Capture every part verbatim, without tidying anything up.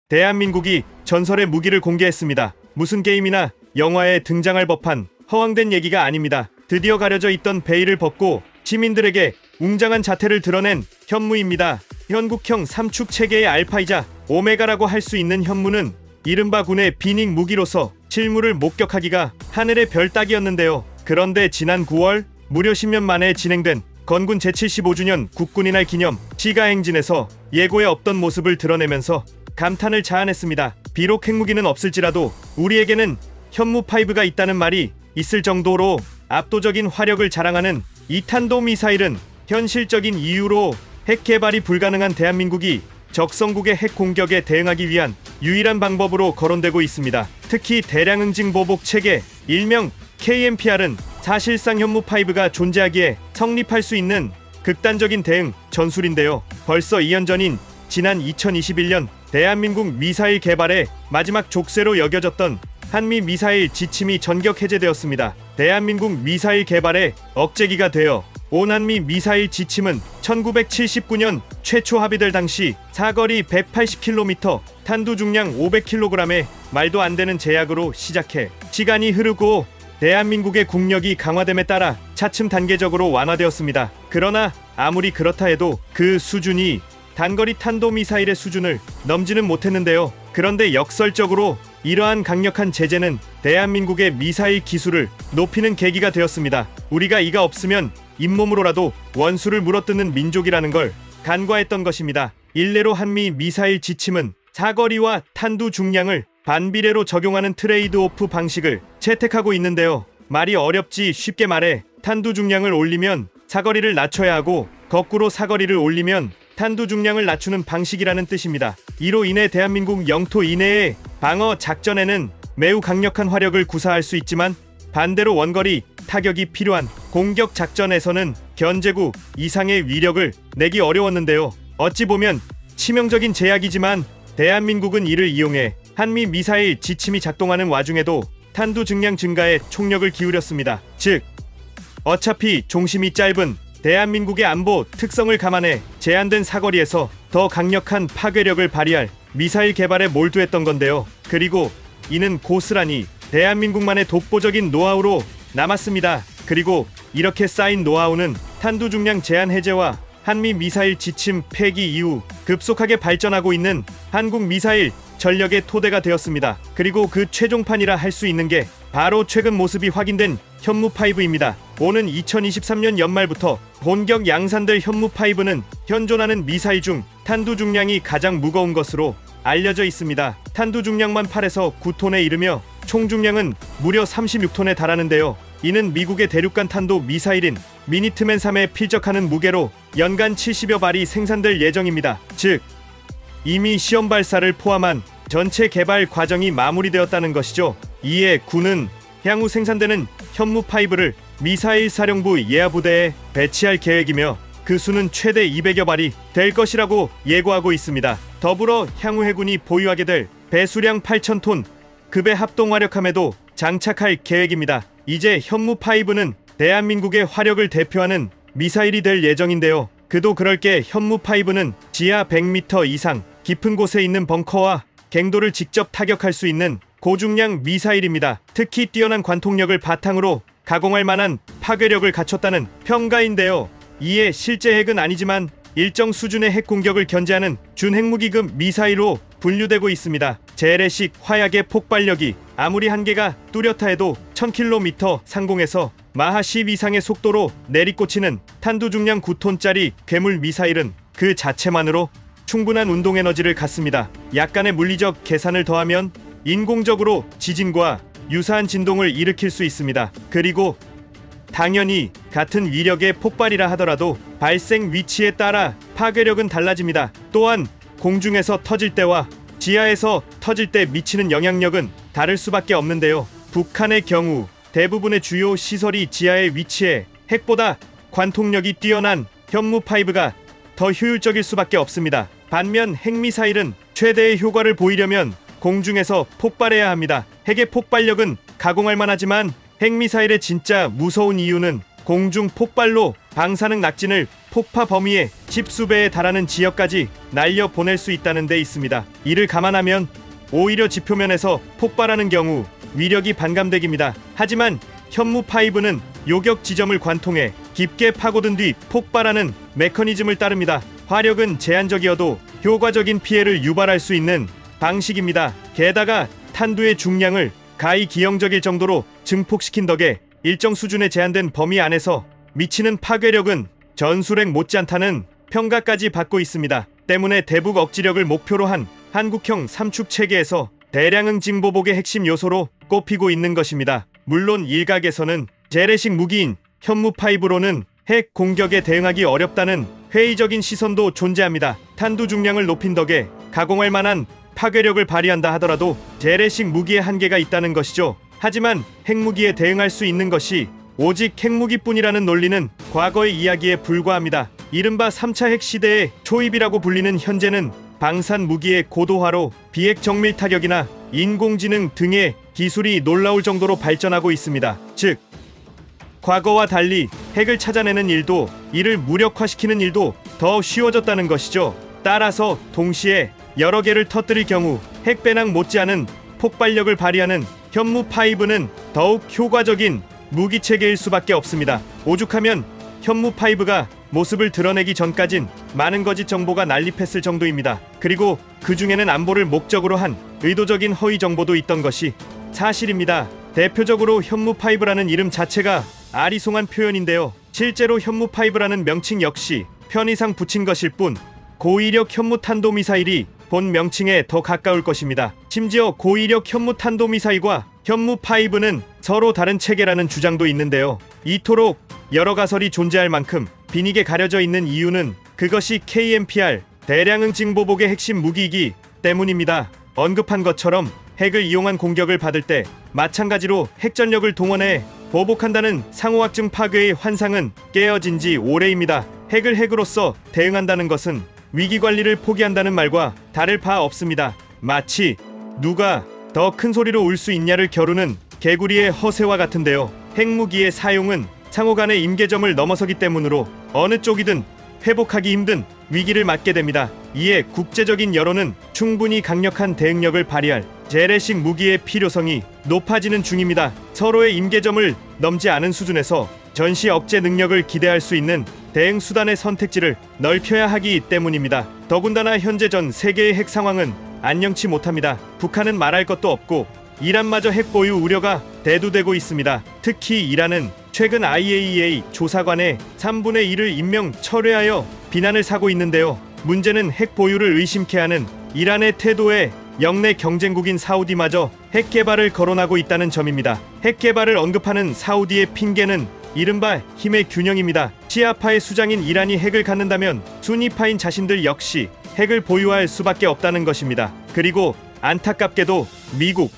대한민국이 전설의 무기를 공개했습니다. 무슨 게임이나 영화에 등장할 법한 허황된 얘기가 아닙니다. 드디어 가려져 있던 베일을 벗고 시민들에게 웅장한 자태를 드러낸 현무입니다. 현국형 삼축 체계의 알파이자 오메가라고 할 수 있는 현무는 이른바 군의 비닉 무기로서 실물을 목격하기가 하늘의 별 따기였는데요. 그런데 지난 구월 무려 십 년 만에 진행된 건군 제칠십오 주년 국군의 날 기념 시가행진에서 예고에 없던 모습을 드러내면서 감탄을 자아냈습니다. 비록 핵무기는 없을지라도 우리에게는 현무오가 있다는 말이 있을 정도로 압도적인 화력을 자랑하는 이 탄도미사일은 현실적인 이유로 핵 개발이 불가능한 대한민국이 적성국의 핵 공격에 대응하기 위한 유일한 방법으로 거론되고 있습니다. 특히 대량 응징 보복 체계 일명 케이엠피알은 사실상 현무오가 존재하기에 성립할 수 있는 극단적인 대응 전술인데요. 벌써 이 년 전인 지난 이천이십일 년 대한민국 미사일 개발의 마지막 족쇄로 여겨졌던 한미 미사일 지침이 전격 해제되었습니다. 대한민국 미사일 개발의 억제기가 되어 온 한미 미사일 지침은 천구백칠십구 년 최초 합의될 당시 사거리 백팔십 킬로미터, 탄두 중량 오백 킬로그램의 말도 안 되는 제약으로 시작해 시간이 흐르고 대한민국의 국력이 강화됨에 따라 차츰 단계적으로 완화되었습니다. 그러나 아무리 그렇다 해도 그 수준이 단거리 탄도미사일의 수준을 넘지는 못했는데요. 그런데 역설적으로 이러한 강력한 제재는 대한민국의 미사일 기술을 높이는 계기가 되었습니다. 우리가 이가 없으면 잇몸으로라도 원수를 물어뜯는 민족이라는 걸 간과했던 것입니다. 일례로 한미 미사일 지침은 사거리와 탄두 중량을 반비례로 적용하는 트레이드오프 방식을 채택하고 있는데요. 말이 어렵지 쉽게 말해 탄두 중량을 올리면 사거리를 낮춰야 하고 거꾸로 사거리를 올리면 탄두 중량을 낮추는 방식이라는 뜻입니다. 이로 인해 대한민국 영토 이내의 방어 작전에는 매우 강력한 화력을 구사할 수 있지만 반대로 원거리 타격이 필요한 공격 작전에서는 견제구 이상의 위력을 내기 어려웠는데요. 어찌 보면 치명적인 제약이지만 대한민국은 이를 이용해 한미 미사일 지침이 작동하는 와중에도 탄두 중량 증가에 총력을 기울였습니다. 즉, 어차피 종심이 짧은 대한민국의 안보 특성을 감안해 제한된 사거리에서 더 강력한 파괴력을 발휘할 미사일 개발에 몰두했던 건데요. 그리고 이는 고스란히 대한민국만의 독보적인 노하우로 남았습니다. 그리고 이렇게 쌓인 노하우는 탄두 중량 제한 해제와 한미 미사일 지침 폐기 이후 급속하게 발전하고 있는 한국 미사일 전력의 토대가 되었습니다. 그리고 그 최종판이라 할 수 있는 게 바로 최근 모습이 확인된 현무오입니다. 오는 이천이십삼 년 연말부터 본격 양산될 현무오는 현존하는 미사일 중 탄두 중량이 가장 무거운 것으로 알려져 있습니다. 탄두 중량만 팔에서 구 톤에 이르며 총 중량은 무려 삼십육 톤에 달하는데요. 이는 미국의 대륙간 탄도 미사일인 미니트맨 삼에 필적하는 무게로 연간 칠십여 발이 생산될 예정입니다. 즉, 이미 시험 발사를 포함한 전체 개발 과정이 마무리되었다는 것이죠. 이에 군은 향후 생산되는 현무오를 미사일 사령부 예하부대에 배치할 계획이며 그 수는 최대 이백여 발이 될 것이라고 예고하고 있습니다. 더불어 향후 해군이 보유하게 될 배수량 팔천 톤 급의 합동화력함에도 장착할 계획입니다. 이제 현무오는 대한민국의 화력을 대표하는 미사일이 될 예정인데요. 그도 그럴 게 현무오는 지하 백 미터 이상 깊은 곳에 있는 벙커와 갱도를 직접 타격할 수 있는 고중량 미사일입니다. 특히 뛰어난 관통력을 바탕으로 가공할 만한 파괴력을 갖췄다는 평가인데요. 이에 실제 핵은 아니지만 일정 수준의 핵 공격을 견제하는 준핵무기급 미사일로 분류되고 있습니다. 재래식 화약의 폭발력이 아무리 한계가 뚜렷하 해도 천 킬로미터 상공에서 마하 십 이상의 속도로 내리꽂히는 탄두 중량 구 톤짜리 괴물 미사일은 그 자체만으로 충분한 운동 에너지를 갖습니다. 약간의 물리적 계산을 더하면 인공적으로 지진과 유사한 진동을 일으킬 수 있습니다. 그리고 당연히 같은 위력의 폭발이라 하더라도 발생 위치에 따라 파괴력은 달라집니다. 또한 공중에서 터질 때와 지하에서 터질 때 미치는 영향력은 다를 수밖에 없는데요. 북한의 경우 대부분의 주요 시설이 지하에 위치해 핵보다 관통력이 뛰어난 현무오가 더 효율적일 수밖에 없습니다. 반면 핵미사일은 최대의 효과를 보이려면 공중에서 폭발해야 합니다. 핵의 폭발력은 가공할 만하지만 핵미사일의 진짜 무서운 이유는 공중 폭발로 방사능 낙진을 폭파 범위의 십수배에 달하는 지역까지 날려 보낼 수 있다는 데 있습니다. 이를 감안하면 오히려 지표면에서 폭발하는 경우 위력이 반감되기입니다. 하지만 현무 파이브는 요격 지점을 관통해 깊게 파고든 뒤 폭발하는 메커니즘을 따릅니다. 화력은 제한적이어도 효과적인 피해를 유발할 수 있는 방식입니다. 게다가 탄두의 중량을 가히 기형적일 정도로 증폭시킨 덕에 일정 수준의 제한된 범위 안에서 미치는 파괴력은 전술핵 못지않다는 평가까지 받고 있습니다. 때문에 대북 억지력을 목표로 한 한국형 삼축 체계에서 대량응 징보복의 핵심 요소로 꼽히고 있는 것입니다. 물론 일각에서는 재래식 무기인 현무 파이브로는 핵 공격에 대응하기 어렵다는 회의적인 시선도 존재합니다. 탄두 중량을 높인 덕에 가공할 만한 파괴력을 발휘한다 하더라도 재래식 무기의 한계가 있다는 것이죠. 하지만 핵무기에 대응할 수 있는 것이 오직 핵무기뿐이라는 논리는 과거의 이야기에 불과합니다. 이른바 삼 차 핵시대의 초입이라고 불리는 현재는 방산 무기의 고도화로 비핵 정밀 타격이나 인공지능 등의 기술이 놀라울 정도로 발전하고 있습니다. 즉, 과거와 달리 핵을 찾아내는 일도 이를 무력화시키는 일도 더 쉬워졌다는 것이죠. 따라서 동시에 여러 개를 터뜨릴 경우 핵배낭 못지않은 폭발력을 발휘하는 현무 파이브는 더욱 효과적인 무기체계일 수밖에 없습니다. 오죽하면 현무 파이브가 모습을 드러내기 전까진 많은 거짓 정보가 난립했을 정도입니다. 그리고 그 중에는 안보를 목적으로 한 의도적인 허위 정보도 있던 것이 사실입니다. 대표적으로 현무 파이브라는 이름 자체가 아리송한 표현인데요. 실제로 현무 파이브라는 명칭 역시 편의상 붙인 것일 뿐 고위력 현무 탄도미사일이 본 명칭에 더 가까울 것입니다. 심지어 고위력 현무 탄도미사일과 현무 파이브는 서로 다른 체계라는 주장도 있는데요. 이토록 여러 가설이 존재할 만큼 빈익에 가려져 있는 이유는 그것이 케이엠피알 대량응 징보복의 핵심 무기이기 때문입니다. 언급한 것처럼 핵을 이용한 공격을 받을 때 마찬가지로 핵전력을 동원해 보복한다는 상호학증 파괴의 환상은 깨어진 지 오래입니다. 핵을 핵으로서 대응한다는 것은 위기관리를 포기한다는 말과 다를 바 없습니다. 마치 누가 더 큰 소리로 울 수 있냐를 겨루는 개구리의 허세와 같은데요. 핵무기의 사용은 상호 간의 임계점을 넘어서기 때문으로 어느 쪽이든 회복하기 힘든 위기를 맞게 됩니다. 이에 국제적인 여론은 충분히 강력한 대응력을 발휘할 재래식 무기의 필요성이 높아지는 중입니다. 서로의 임계점을 넘지 않은 수준에서 전시 억제 능력을 기대할 수 있는 대응 수단의 선택지를 넓혀야 하기 때문입니다. 더군다나 현재 전 세계의 핵 상황은 안녕치 못합니다. 북한은 말할 것도 없고 이란마저 핵 보유 우려가 대두되고 있습니다. 특히 이란은 최근 아이에이이에이 조사관의 삼분의 일을 임명 철회하여 비난을 사고 있는데요. 문제는 핵 보유를 의심케 하는 이란의 태도에 영내 경쟁국인 사우디마저 핵 개발을 거론하고 있다는 점입니다. 핵 개발을 언급하는 사우디의 핑계는 이른바 힘의 균형입니다. 시아파의 수장인 이란이 핵을 갖는다면 수니파인 자신들 역시 핵을 보유할 수밖에 없다는 것입니다. 그리고 안타깝게도 미국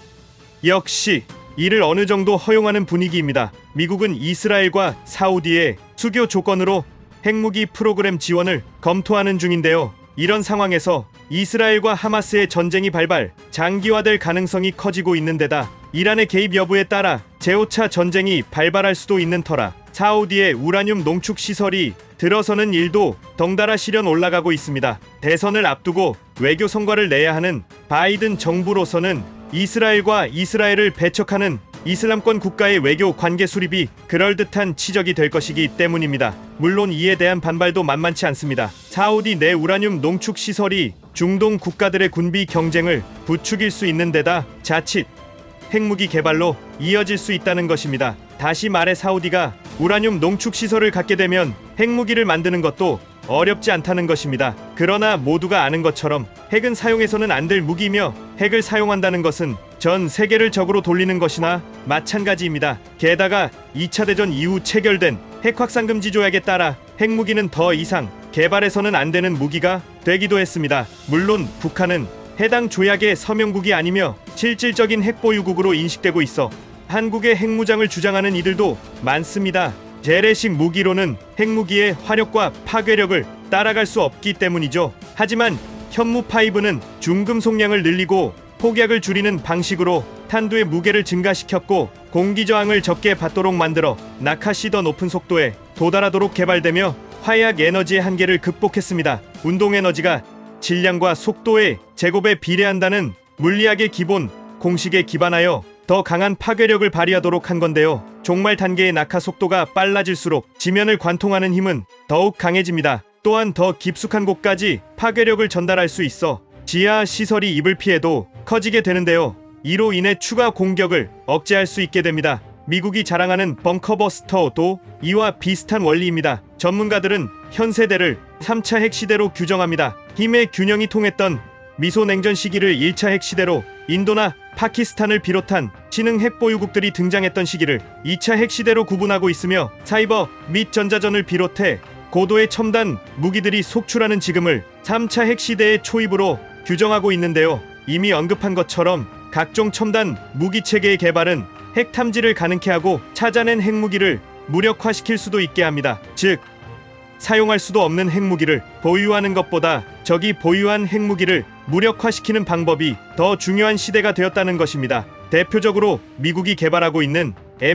역시 이를 어느 정도 허용하는 분위기입니다. 미국은 이스라엘과 사우디의 수교 조건으로 핵무기 프로그램 지원을 검토하는 중인데요. 이런 상황에서 이스라엘과 하마스의 전쟁이 발발, 장기화될 가능성이 커지고 있는 데다 이란의 개입 여부에 따라 제오차 전쟁이 발발할 수도 있는 터라 사우디의 우라늄 농축 시설이 들어서는 일도 덩달아 시련 올라가고 있습니다. 대선을 앞두고 외교 성과를 내야 하는 바이든 정부로서는 이스라엘과 이스라엘을 배척하는 이슬람권 국가의 외교 관계 수립이 그럴듯한 치적이 될 것이기 때문입니다. 물론 이에 대한 반발도 만만치 않습니다. 사우디 내 우라늄 농축 시설이 중동 국가들의 군비 경쟁을 부추길 수 있는 데다 자칫 핵무기 개발로 이어질 수 있다는 것입니다. 다시 말해 사우디가 우라늄 농축 시설을 갖게 되면 핵무기를 만드는 것도 어렵지 않다는 것입니다. 그러나 모두가 아는 것처럼 핵은 사용해서는 안 될 무기이며 핵을 사용한다는 것은 전 세계를 적으로 돌리는 것이나 마찬가지입니다. 게다가 이 차 대전 이후 체결된 핵 확산 금지 조약에 따라 핵무기는 더 이상 개발해서는 안 되는 무기가 되기도 했습니다. 물론 북한은 해당 조약의 서명국이 아니며 실질적인 핵보유국으로 인식되고 있어 한국의 핵무장을 주장하는 이들도 많습니다. 재래식 무기로는 핵무기의 화력과 파괴력을 따라갈 수 없기 때문이죠. 하지만 현무 파이브는 중금속량을 늘리고 폭약을 줄이는 방식으로 탄두의 무게를 증가시켰고 공기저항을 적게 받도록 만들어 낙하시 더 높은 속도에 도달하도록 개발되며 화약 에너지의 한계를 극복했습니다. 운동 에너지가 질량과 속도의 제곱에 비례한다는 물리학의 기본 공식에 기반하여 더 강한 파괴력을 발휘하도록 한 건데요. 종말 단계의 낙하 속도가 빨라질수록 지면을 관통하는 힘은 더욱 강해집니다. 또한 더 깊숙한 곳까지 파괴력을 전달할 수 있어 지하 시설이 입을 피해도 커지게 되는데요. 이로 인해 추가 공격을 억제할 수 있게 됩니다. 미국이 자랑하는 벙커버스터도 이와 비슷한 원리입니다. 전문가들은 현 세대를 삼 차 핵시대로 규정합니다. 힘의 균형이 통했던 미소냉전 시기를 일 차 핵시대로, 인도나 파키스탄을 비롯한 신흥 핵보유국들이 등장했던 시기를 이 차 핵시대로 구분하고 있으며, 사이버 및 전자전을 비롯해 고도의 첨단 무기들이 속출하는 지금을 삼 차 핵시대의 초입으로 규정하고 있는데요. 이미 언급한 것처럼 각종 첨단 무기체계의 개발은 핵 탐지를 가능케 하고 찾아낸 핵무기를 무력화시킬 수도 있게 합니다. 즉, 사용할 수도 없는 핵무기를 보유하는 것보다 적이 보유한 핵무기를 무력화시키는 방법이 더 중요한 시대가 되었다는 것입니다. 대표적으로 미국이 개발하고 있는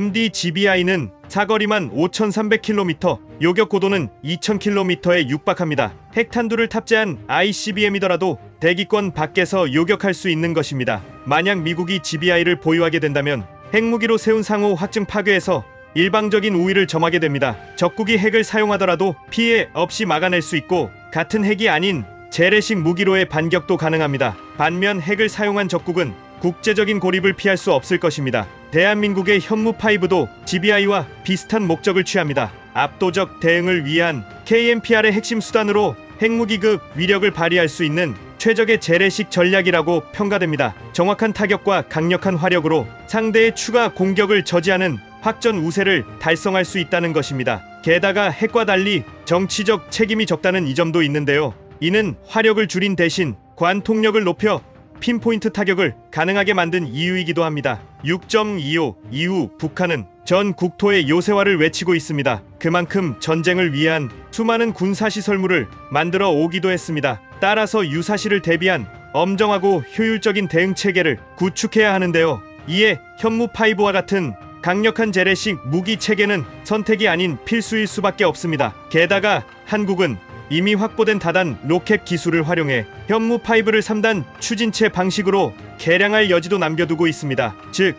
엠디지비아이는 사거리만 오천삼백 킬로미터, 요격 고도는 이천 킬로미터에 육박합니다. 핵탄두를 탑재한 아이씨비엠이더라도 대기권 밖에서 요격할 수 있는 것입니다. 만약 미국이 지비아이를 보유하게 된다면 핵무기로 세운 상호 확증 파괴에서 일방적인 우위를 점하게 됩니다. 적국이 핵을 사용하더라도 피해 없이 막아낼 수 있고, 같은 핵이 아닌 재래식 무기로의 반격도 가능합니다. 반면 핵을 사용한 적국은 국제적인 고립을 피할 수 없을 것입니다. 대한민국의 현무파이브도 지비아이와 비슷한 목적을 취합니다. 압도적 대응을 위한 케이엠피알의 핵심 수단으로 핵무기급 위력을 발휘할 수 있는 최적의 재래식 전략이라고 평가됩니다. 정확한 타격과 강력한 화력으로 상대의 추가 공격을 저지하는 확전 우세를 달성할 수 있다는 것입니다. 게다가 핵과 달리 정치적 책임이 적다는 이 점도 있는데요. 이는 화력을 줄인 대신 관통력을 높여 핀포인트 타격을 가능하게 만든 이유이기도 합니다. 육 점 이오 이후 북한은 전 국토의 요새화를 외치고 있습니다. 그만큼 전쟁을 위한 수많은 군사시설물을 만들어 오기도 했습니다. 따라서 유사시를 대비한 엄정하고 효율적인 대응체계를 구축해야 하는데요. 이에 현무파이브와 같은 강력한 재래식 무기 체계는 선택이 아닌 필수일 수밖에 없습니다. 게다가 한국은 이미 확보된 다단 로켓 기술을 활용해 현무파이브를 삼 단 추진체 방식으로 개량할 여지도 남겨두고 있습니다. 즉,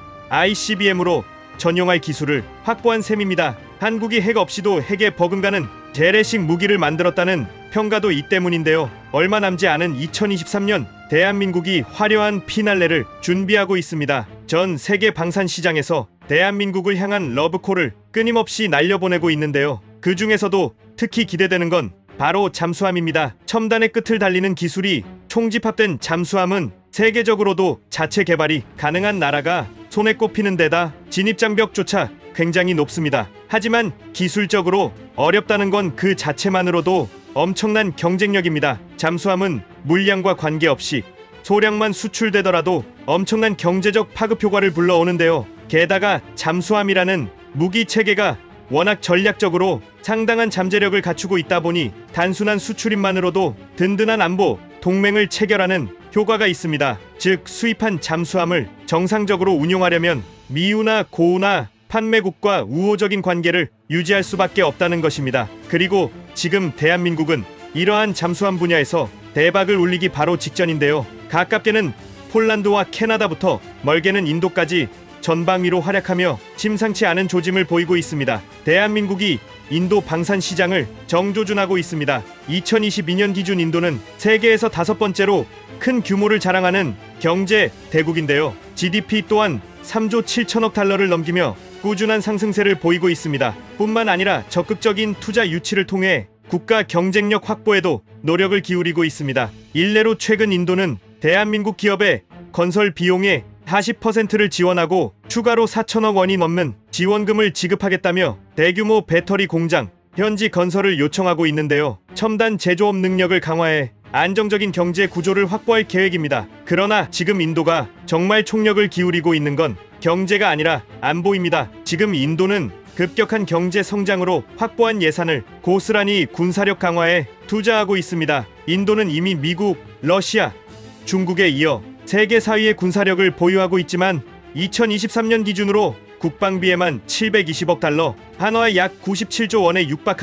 아이씨비엠으로 전용할 기술을 확보한 셈입니다. 한국이 핵 없이도 핵에 버금가는 재래식 무기를 만들었다는 평가도 이 때문인데요. 얼마 남지 않은 이천이십삼 년 대한민국이 화려한 피날레를 준비하고 있습니다. 전 세계 방산 시장에서 대한민국을 향한 러브콜을 끊임없이 날려보내고 있는데요. 그 중에서도 특히 기대되는 건 바로 잠수함입니다. 첨단의 끝을 달리는 기술이 총집합된 잠수함은 세계적으로도 자체 개발이 가능한 나라가 손에 꼽히는 데다 진입장벽조차 굉장히 높습니다. 하지만 기술적으로 어렵다는 건 그 자체만으로도 엄청난 경쟁력입니다. 잠수함은 물량과 관계없이 소량만 수출되더라도 엄청난 경제적 파급 효과를 불러오는데요. 게다가 잠수함이라는 무기 체계가 워낙 전략적으로 상당한 잠재력을 갖추고 있다 보니 단순한 수출입만으로도 든든한 안보 동맹을 체결하는 효과가 있습니다. 즉, 수입한 잠수함을 정상적으로 운용하려면 미우나 고우나 판매국과 우호적인 관계를 유지할 수밖에 없다는 것입니다. 그리고 지금 대한민국은 이러한 잠수함 분야에서 대박을 울리기 바로 직전인데요. 가깝게는 폴란드와 캐나다부터 멀게는 인도까지 전방위로 활약하며 심상치 않은 조짐을 보이고 있습니다. 대한민국이 인도 방산 시장을 정조준하고 있습니다. 이천이십이 년 기준 인도는 세계에서 다섯 번째로 큰 규모를 자랑하는 경제 대국인데요. 지디피 또한 삼조 칠천억 달러를 넘기며 꾸준한 상승세를 보이고 있습니다. 뿐만 아니라 적극적인 투자 유치를 통해 국가 경쟁력 확보에도 노력을 기울이고 있습니다. 일례로 최근 인도는 대한민국 기업의 건설 비용의 사십 퍼센트를 지원하고 추가로 사천억 원이 넘는 지원금을 지급하겠다며 대규모 배터리 공장 현지 건설을 요청하고 있는데요. 첨단 제조업 능력을 강화해 안정적인 경제 구조를 확보할 계획입니다. 그러나 지금 인도가 정말 총력을 기울이고 있는 건 경제가 아니라 안보입니다. 지금 인도는 급격한 경제 성장으로 확보한 예산을 고스란히 군사력 강화에 투자하고 있습니다. 인도는 이미 미국, 러시아, 중국에 이어 세계 사 위의 군사력을 보유하고 있지만 이천이십삼 년 기준으로 국방비에만 칠백이십억 달러, 한화의 약 구십칠조 원에 육박하는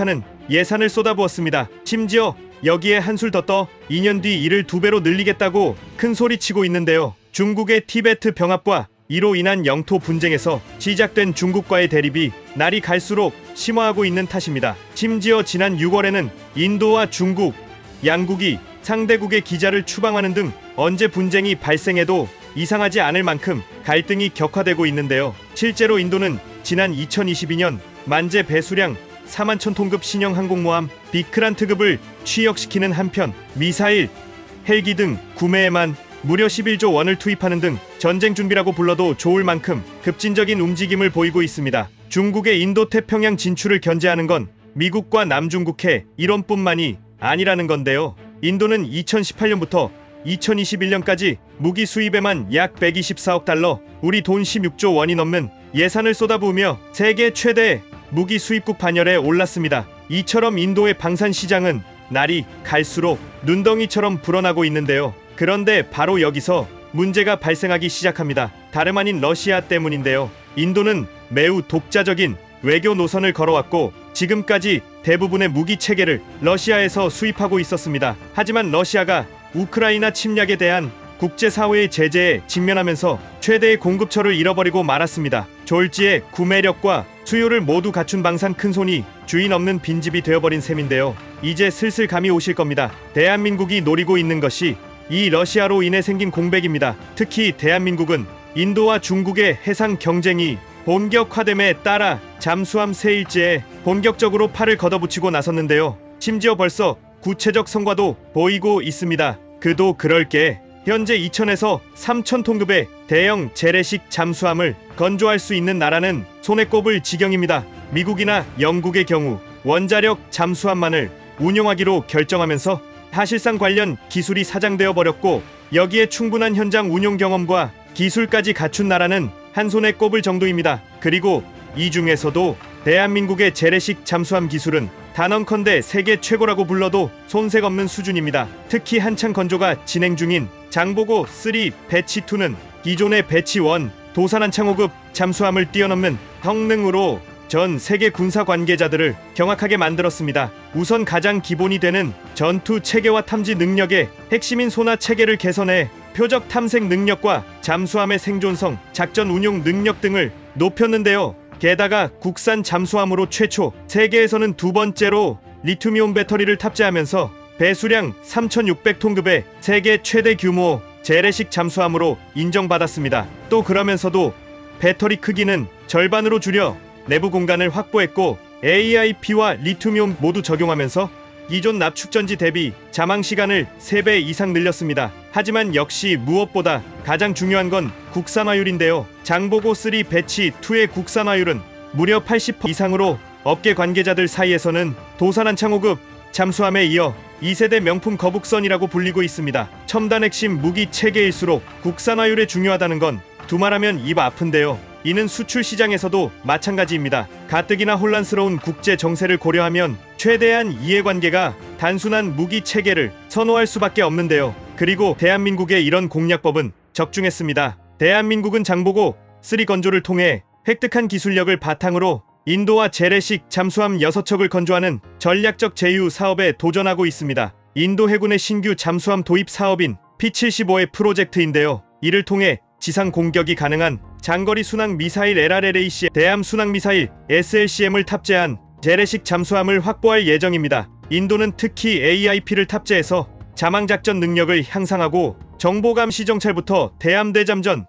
예산을 쏟아부었습니다. 심지어 여기에 한술 더 떠 이 년 뒤 이를 두 배로 늘리겠다고 큰 소리치고 있는데요. 중국의 티베트 병합과 이로 인한 영토 분쟁에서 시작된 중국과의 대립이 날이 갈수록 심화하고 있는 탓입니다. 심지어 지난 유월에는 인도와 중국, 양국이 상대국의 기자를 추방하는 등 언제 분쟁이 발생해도 이상하지 않을 만큼 갈등이 격화되고 있는데요. 실제로 인도는 지난 이천이십이 년 만재 배수량 사만 천 톤급 신형 항공모함 비크란트급을 취역시키는 한편 미사일, 헬기 등 구매에만 무려 십일조 원을 투입하는 등 전쟁 준비라고 불러도 좋을 만큼 급진적인 움직임을 보이고 있습니다. 중국의 인도태평양 진출을 견제하는 건 미국과 남중국해 일원뿐만이 아니라는 건데요. 인도는 이천십팔 년부터 이천이십일 년까지 무기 수입에만 약 백이십사억 달러, 우리 돈 십육조 원이 넘는 예산을 쏟아부으며 세계 최대 무기 수입국 반열에 올랐습니다. 이처럼 인도의 방산 시장은 날이 갈수록 눈덩이처럼 불어나고 있는데요. 그런데 바로 여기서 문제가 발생하기 시작합니다. 다름 아닌 러시아 때문인데요. 인도는 매우 독자적인 외교 노선을 걸어왔고 지금까지 대부분의 무기 체계를 러시아에서 수입하고 있었습니다. 하지만 러시아가 우크라이나 침략에 대한 국제사회의 제재에 직면하면서 최대의 공급처를 잃어버리고 말았습니다. 졸지에 구매력과 수요를 모두 갖춘 방산 큰손이 주인 없는 빈집이 되어버린 셈인데요. 이제 슬슬 감이 오실 겁니다. 대한민국이 노리고 있는 것이 이 러시아로 인해 생긴 공백입니다. 특히 대한민국은 인도와 중국의 해상 경쟁이 본격화됨에 따라 잠수함 세일제에 본격적으로 팔을 걷어붙이고 나섰는데요. 심지어 벌써 구체적 성과도 보이고 있습니다. 그도 그럴 게 현재 이천에서 삼천 톤급의 대형 재래식 잠수함을 건조할 수 있는 나라는 손에 꼽을 지경입니다. 미국이나 영국의 경우 원자력 잠수함만을 운용하기로 결정하면서 사실상 관련 기술이 사장되어 버렸고 여기에 충분한 현장 운용 경험과 기술까지 갖춘 나라는 한 손에 꼽을 정도입니다. 그리고 이 중에서도 대한민국의 재래식 잠수함 기술은 단언컨대 세계 최고라고 불러도 손색 없는 수준입니다. 특히 한창 건조가 진행 중인 장보고 삼 배치이는 기존의 배치일 도산한 창호급 잠수함을 뛰어넘는 성능으로 전 세계 군사 관계자들을 경악하게 만들었습니다. 우선 가장 기본이 되는 전투 체계와 탐지 능력의 핵심인 소나 체계를 개선해 표적 탐색 능력과 잠수함의 생존성, 작전 운용 능력 등을 높였는데요. 게다가 국산 잠수함으로 최초, 세계에서는 두 번째로 리튬이온 배터리를 탑재하면서 배수량 삼천육백 톤급의 세계 최대 규모 재래식 잠수함으로 인정받았습니다. 또 그러면서도 배터리 크기는 절반으로 줄여 내부 공간을 확보했고 에이아이피와 리튬이온 모두 적용하면서 기존 납축전지 대비 잠항 시간을 세 배 이상 늘렸습니다. 하지만 역시 무엇보다 가장 중요한 건 국산화율인데요. 장보고 삼 배치이의 국산화율은 무려 팔십 퍼센트 이상으로 업계 관계자들 사이에서는 도산한 창호급 잠수함에 이어 이 세대 명품 거북선이라고 불리고 있습니다. 첨단 핵심 무기 체계일수록 국산화율이 중요하다는 건 두말하면 입 아픈데요. 이는 수출 시장에서도 마찬가지입니다. 가뜩이나 혼란스러운 국제 정세를 고려하면 최대한 이해관계가 단순한 무기 체계를 선호할 수밖에 없는데요. 그리고 대한민국의 이런 공략법은 적중했습니다. 대한민국은 장보고 삼 건조를 통해 획득한 기술력을 바탕으로 인도와 재래식 잠수함 여섯 척을 건조하는 전략적 제휴 사업에 도전하고 있습니다. 인도 해군의 신규 잠수함 도입 사업인 피 칠십오의 프로젝트인데요. 이를 통해 지상 공격이 가능한 장거리 순항 미사일 엘알엘에이씨, 대함 순항 미사일 에스엘씨엠을 탑재한 재래식 잠수함을 확보할 예정입니다. 인도는 특히 에이아이피를 탑재해서 잠항작전 능력을 향상하고 정보감시 정찰부터 대함대잠전,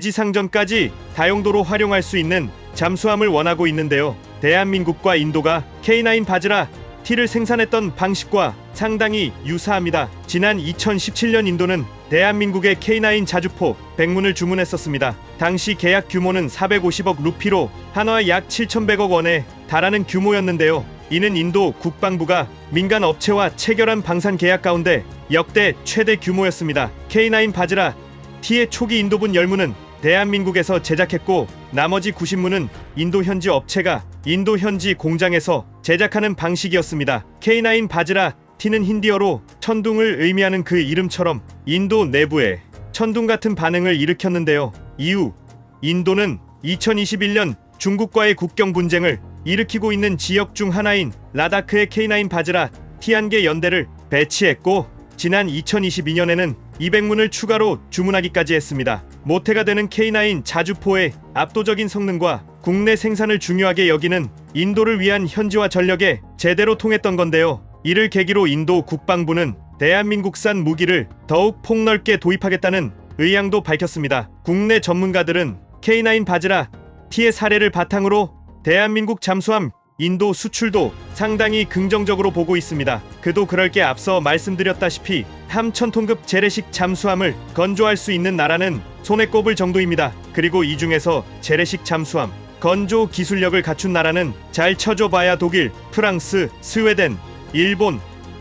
대지상전까지 다용도로 활용할 수 있는 잠수함을 원하고 있는데요. 대한민국과 인도가 케이 나인 바즈라 T를 생산했던 방식과 상당히 유사합니다. 지난 이천십칠 년 인도는 대한민국의 케이 나인 자주포 백 문을 주문했었습니다. 당시 계약 규모는 사백오십억 루피로 한화 약 칠천백억 원에 달하는 규모였는데요. 이는 인도 국방부가 민간 업체와 체결한 방산 계약 가운데 역대 최대 규모였습니다. 케이 나인 바즈라 T의 초기 인도분 열 문은 대한민국에서 제작했고 나머지 구십 문은 인도 현지 업체가 인도 현지 공장에서 제작하는 방식이었습니다. 케이 나인 바즈라 T는 힌디어로 천둥을 의미하는 그 이름처럼 인도 내부에 천둥 같은 반응을 일으켰는데요. 이후 인도는 이천이십일 년 중국과의 국경 분쟁을 일으키고 있는 지역 중 하나인 라다크의 케이 나인 바즈라 티 한 개 연대를 배치했고, 지난 이천이십이 년에는 이백 문을 추가로 주문하기까지 했습니다. 모태가 되는 케이 나인 자주포의 압도적인 성능과 국내 생산을 중요하게 여기는 인도를 위한 현지화 전력에 제대로 통했던 건데요. 이를 계기로 인도 국방부는 대한민국산 무기를 더욱 폭넓게 도입하겠다는 의향도 밝혔습니다. 국내 전문가들은 케이 나인 바즈라 T의 사례를 바탕으로 대한민국 잠수함 인도 수출도 상당히 긍정적으로 보고 있습니다. 그도 그럴 게 앞서 말씀드렸다시피 삼천 톤급 재래식 잠수함을 건조할 수 있는 나라는 손에 꼽을 정도입니다. 그리고 이 중에서 재래식 잠수함 건조 기술력을 갖춘 나라는 잘 쳐줘봐야 독일, 프랑스, 스웨덴, 일본,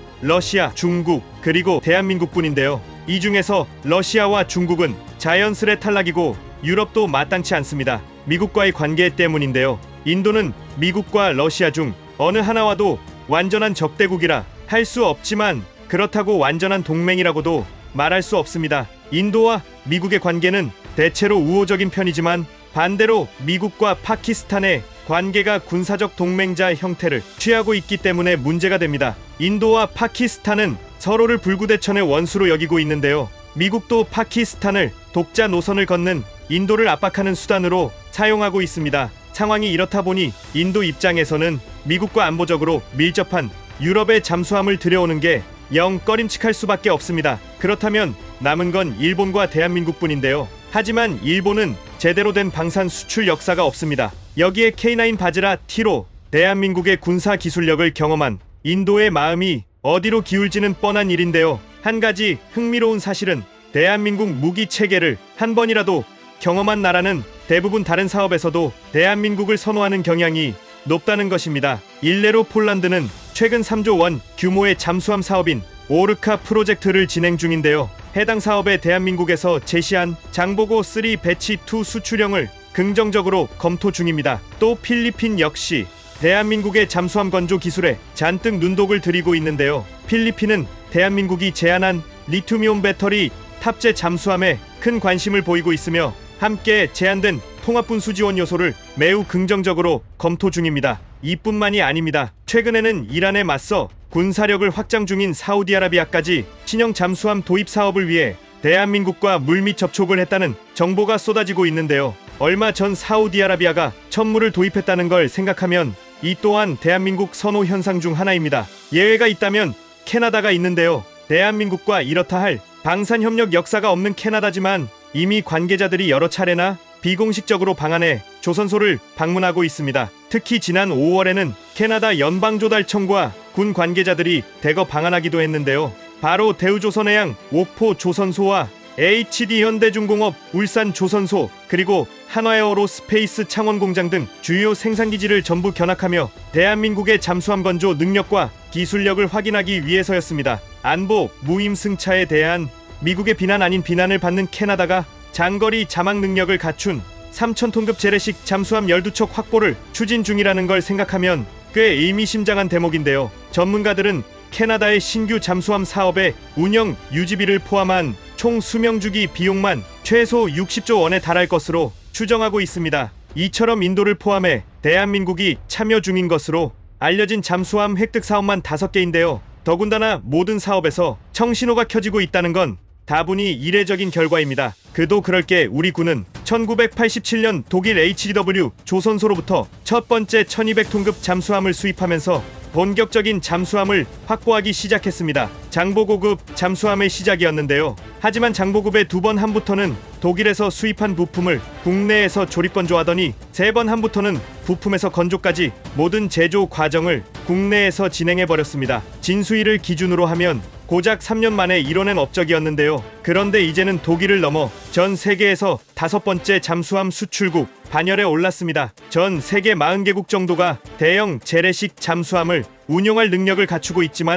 러시아, 중국, 그리고 대한민국뿐인데요. 이 중에서 러시아와 중국은 자연스레 탈락이고 유럽도 마땅치 않습니다. 미국과의 관계 때문인데요. 인도는 미국과 러시아 중 어느 하나와도 완전한 적대국이라 할 수 없지만 그렇다고 완전한 동맹이라고도 말할 수 없습니다. 인도와 미국의 관계는 대체로 우호적인 편이지만 반대로 미국과 파키스탄의 관계가 군사적 동맹자 형태를 취하고 있기 때문에 문제가 됩니다. 인도와 파키스탄은 서로를 불구대천의 원수로 여기고 있는데요. 미국도 파키스탄을 독자 노선을 걷는 인도를 압박하는 수단으로 사용하고 있습니다. 상황이 이렇다 보니 인도 입장에서는 미국과 안보적으로 밀접한 유럽의 잠수함을 들여오는 게 영 꺼림칙할 수밖에 없습니다. 그렇다면 남은 건 일본과 대한민국뿐인데요. 하지만 일본은 제대로 된 방산 수출 역사가 없습니다. 여기에 케이 나인 바즈라 T로 대한민국의 군사 기술력을 경험한 인도의 마음이 어디로 기울지는 뻔한 일인데요. 한 가지 흥미로운 사실은 대한민국 무기 체계를 한 번이라도 경험한 나라는 대부분 다른 사업에서도 대한민국을 선호하는 경향이 높다는 것입니다. 일례로 폴란드는 최근 삼조 원 규모의 잠수함 사업인 오르카 프로젝트를 진행 중인데요. 해당 사업에 대한민국에서 제시한 장보고 삼 배치 이 수출형을 긍정적으로 검토 중입니다. 또 필리핀 역시 대한민국의 잠수함 건조 기술에 잔뜩 눈독을 들이고 있는데요. 필리핀은 대한민국이 제안한 리튬이온 배터리 탑재 잠수함에 큰 관심을 보이고 있으며 함께 제안된 통합분수 지원 요소를 매우 긍정적으로 검토 중입니다. 이뿐만이 아닙니다. 최근에는 이란에 맞서 군사력을 확장 중인 사우디아라비아까지 신형 잠수함 도입 사업을 위해 대한민국과 물밑 접촉을 했다는 정보가 쏟아지고 있는데요. 얼마 전 사우디아라비아가 천무를 도입했다는 걸 생각하면 이 또한 대한민국 선호 현상 중 하나입니다. 예외가 있다면 캐나다가 있는데요. 대한민국과 이렇다 할 방산협력 역사가 없는 캐나다지만 이미 관계자들이 여러 차례나 비공식적으로 방한해 조선소를 방문하고 있습니다. 특히 지난 오월에는 캐나다 연방조달청과 군 관계자들이 대거 방한하기도 했는데요. 바로 대우조선해양 옥포 조선소와 에이치디 현대중공업 울산 조선소, 그리고 한화에어로스페이스 창원공장 등 주요 생산기지를 전부 견학하며 대한민국의 잠수함 건조 능력과 기술력을 확인하기 위해서였습니다. 안보 무임승차에 대한 미국의 비난 아닌 비난을 받는 캐나다가 장거리 자막 능력을 갖춘 삼천 톤급 재래식 잠수함 열두 척 확보를 추진 중이라는 걸 생각하면 꽤 의미심장한 대목인데요. 전문가들은 캐나다의 신규 잠수함 사업의 운영 유지비를 포함한 총 수명주기 비용만 최소 육십조 원에 달할 것으로 추정하고 있습니다. 이처럼 인도를 포함해 대한민국이 참여 중인 것으로 알려진 잠수함 획득 사업만 다섯 개인데요. 더군다나 모든 사업에서 청신호가 켜지고 있다는 건 다분히 이례적인 결과입니다. 그도 그럴 게 우리 군은 천구백팔십칠 년 독일 에이치디더블유 조선소로부터 첫 번째 천이백 톤급 잠수함을 수입하면서 본격적인 잠수함을 확보하기 시작했습니다. 장보고급 잠수함의 시작이었는데요. 하지만 장보급의 두 번 한부터는 독일에서 수입한 부품을 국내에서 조립 건조하더니 세 번 한부터는 부품에서 건조까지 모든 제조 과정을 국내에서 진행해버렸습니다. 진수일을 기준으로 하면 고작 삼 년 만에 이뤄낸 업적이었는데요. 그런데 이제는 독일을 넘어 전 세계에서 다섯 번째 잠수함 수출국 반열에 올랐습니다. 전 세계 사십 개국 정도가 대형 재래식 잠수함을 운용할 능력을 갖추고 있지만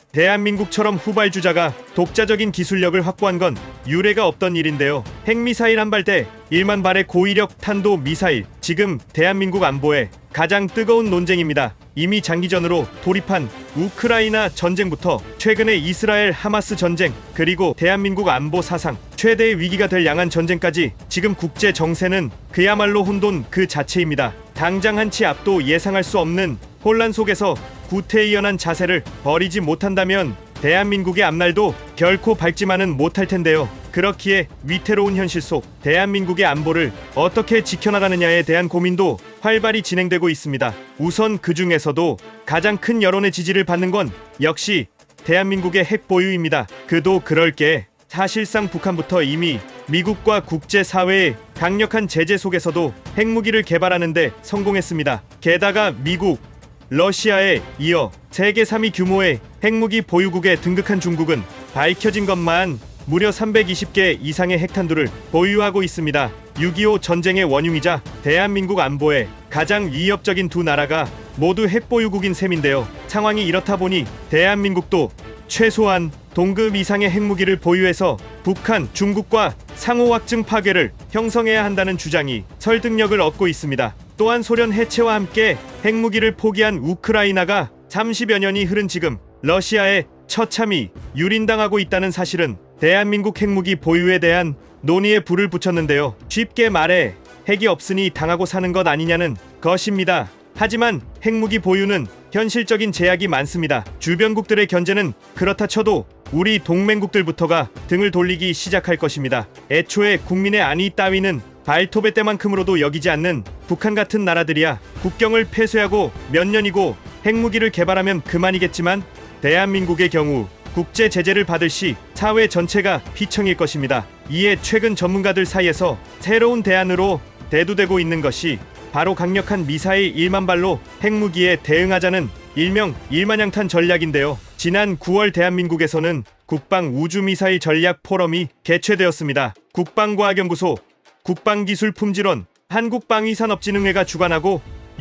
대한민국처럼 후발주자가 독자적인 기술력을 확보한 건 유례가 없던 일인데요. 핵미사일 한 발대 일만 발의 고위력 탄도 미사일, 지금 대한민국 안보에 가장 뜨거운 논쟁입니다. 이미 장기전으로 돌입한 우크라이나 전쟁부터 최근의 이스라엘 하마스 전쟁, 그리고 대한민국 안보 사상 최대의 위기가 될 양안 전쟁까지 지금 국제 정세는 그야말로 혼돈 그 자체입니다. 당장 한치 앞도 예상할 수 없는 혼란 속에서 구태의연한 자세를 버리지 못한다면 대한민국의 앞날도 결코 밝지만은 못할 텐데요. 그렇기에 위태로운 현실 속 대한민국의 안보를 어떻게 지켜나가느냐에 대한 고민도 활발히 진행되고 있습니다. 우선 그 중에서도 가장 큰 여론의 지지를 받는 건 역시 대한민국의 핵 보유입니다. 그도 그럴 게 사실상 북한부터 이미 미국과 국제사회의 강력한 제재 속에서도 핵무기를 개발하는데 성공했습니다. 게다가 미국, 러시아에 이어 세계 삼 위 규모의 핵무기 보유국에 등극한 중국은 밝혀진 것만 무려 삼백이십 개 이상의 핵탄두를 보유하고 있습니다. 육이오 전쟁의 원흉이자 대한민국 안보에 가장 위협적인 두 나라가 모두 핵보유국인 셈인데요. 상황이 이렇다 보니 대한민국도 최소한 동급 이상의 핵무기를 보유해서 북한, 중국과 상호 확증 파괴를 형성해야 한다는 주장이 설득력을 얻고 있습니다. 또한 소련 해체와 함께 핵무기를 포기한 우크라이나가 삼십여 년이 흐른 지금 러시아에 처참히 유린당하고 있다는 사실은 대한민국 핵무기 보유에 대한 논의에 불을 붙였는데요. 쉽게 말해 핵이 없으니 당하고 사는 것 아니냐는 것입니다. 하지만 핵무기 보유는 현실적인 제약이 많습니다. 주변국들의 견제는 그렇다 쳐도 우리 동맹국들부터가 등을 돌리기 시작할 것입니다. 애초에 국민의 안위 따위는 발톱의 때만큼으로도 여기지 않는 북한 같은 나라들이야 국경을 폐쇄하고 몇 년이고 핵무기를 개발하면 그만이겠지만 대한민국의 경우 국제 제재를 받을 시 사회 전체가 피청일 것입니다. 이에 최근 전문가들 사이에서 새로운 대안으로 대두되고 있는 것이 바로 강력한 미사일 일만 발로 핵무기에 대응하자는 일명 일만양탄 전략인데요. 지난 구월 대한민국에서는 국방우주미사일 전략 포럼이 개최되었습니다. 국방과학연구소, 국방기술품질원, 한국방위산업진흥회가 주관하고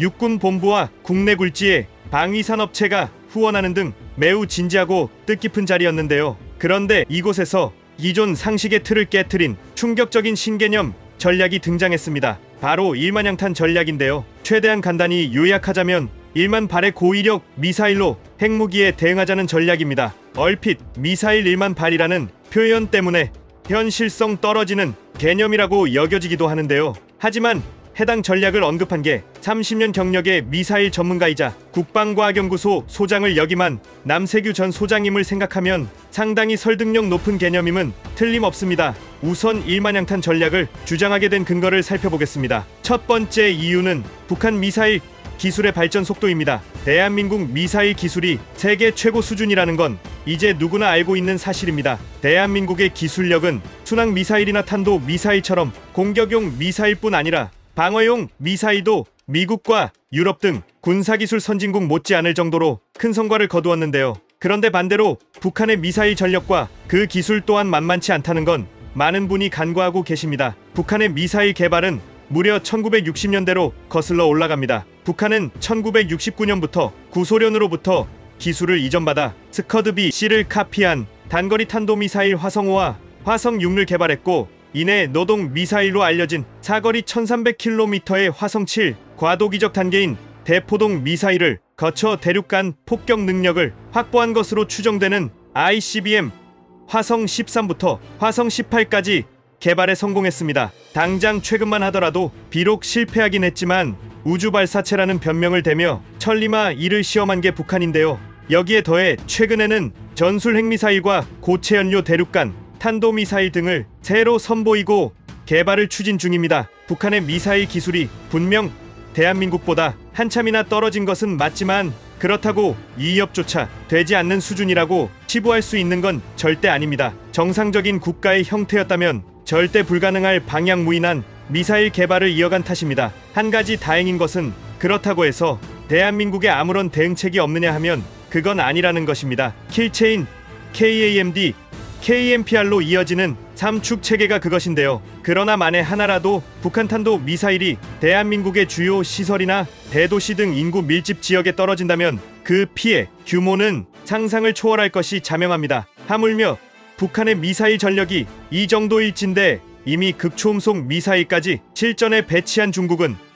육군본부와 국내 굴지의 방위산업체가 후원하는 등 매우 진지하고 뜻깊은 자리였는데요. 그런데 이곳에서 기존 상식의 틀을 깨트린 충격적인 신개념 전략이 등장했습니다. 바로 일만양탄 전략인데요. 최대한 간단히 요약하자면 일만 발의 고위력 미사일로 핵무기에 대응하자는 전략입니다. 얼핏 미사일 일만 발이라는 표현 때문에 현실성 떨어지는 개념이라고 여겨지기도 하는데요. 하지만 해당 전략을 언급한 게 삼십 년 경력의 미사일 전문가이자 국방과학연구소 소장을 역임한 남세규 전 소장임을 생각하면 상당히 설득력 높은 개념임은 틀림없습니다. 우선 일만양탄 전략을 주장하게 된 근거를 살펴보겠습니다. 첫 번째 이유는 북한 미사일 기술의 발전 속도입니다. 대한민국 미사일 기술이 세계 최고 수준이라는 건 이제 누구나 알고 있는 사실입니다. 대한민국의 기술력은 순항 미사일이나 탄도 미사일처럼 공격용 미사일뿐 아니라 방어용 미사일도 미국과 유럽 등 군사기술 선진국 못지않을 정도로 큰 성과를 거두었는데요. 그런데 반대로 북한의 미사일 전력과 그 기술 또한 만만치 않다는 건 많은 분이 간과하고 계십니다. 북한의 미사일 개발은 무려 천구백육십 년대로 거슬러 올라갑니다. 북한은 천구백육십구 년부터 구소련으로부터 기술을 이전받아 스커드 B를 카피한 단거리 탄도미사일 화성오와 화성육을 개발했고, 이내 노동 미사일로 알려진 사거리 천삼백 킬로미터의 화성칠 과도기적 단계인 대포동 미사일을 거쳐 대륙간 폭격 능력을 확보한 것으로 추정되는 아이씨비엠 화성 십삼부터 화성 십팔까지 개발에 성공했습니다. 당장 최근만 하더라도 비록 실패하긴 했지만 우주발사체라는 변명을 대며 천리마 이를 시험한 게 북한인데요. 여기에 더해 최근에는 전술 핵미사일과 고체연료 대륙간 탄도미사일 등을 새로 선보이고 개발을 추진 중입니다. 북한의 미사일 기술이 분명 대한민국보다 한참이나 떨어진 것은 맞지만 그렇다고 위협조차 되지 않는 수준이라고 치부할 수 있는 건 절대 아닙니다. 정상적인 국가의 형태였다면 절대 불가능할 방향무인한 미사일 개발을 이어간 탓입니다. 한 가지 다행인 것은 그렇다고 해서 대한민국에 아무런 대응책이 없느냐 하면 그건 아니라는 것입니다. 킬체인, 케이에이엠디, 케이엠피알로 이어지는 삼축 체계가 그것인데요. 그러나 만에 하나라도 북한 탄도 미사일이 대한민국의 주요 시설이나 대도시 등 인구 밀집 지역에 떨어진다면 그 피해 규모는 상상을 초월할 것이 자명합니다. 하물며 북한의 미사일 전력이 이 정도일진데 이미 극초음속 미사일까지 실전에 배치한 중국은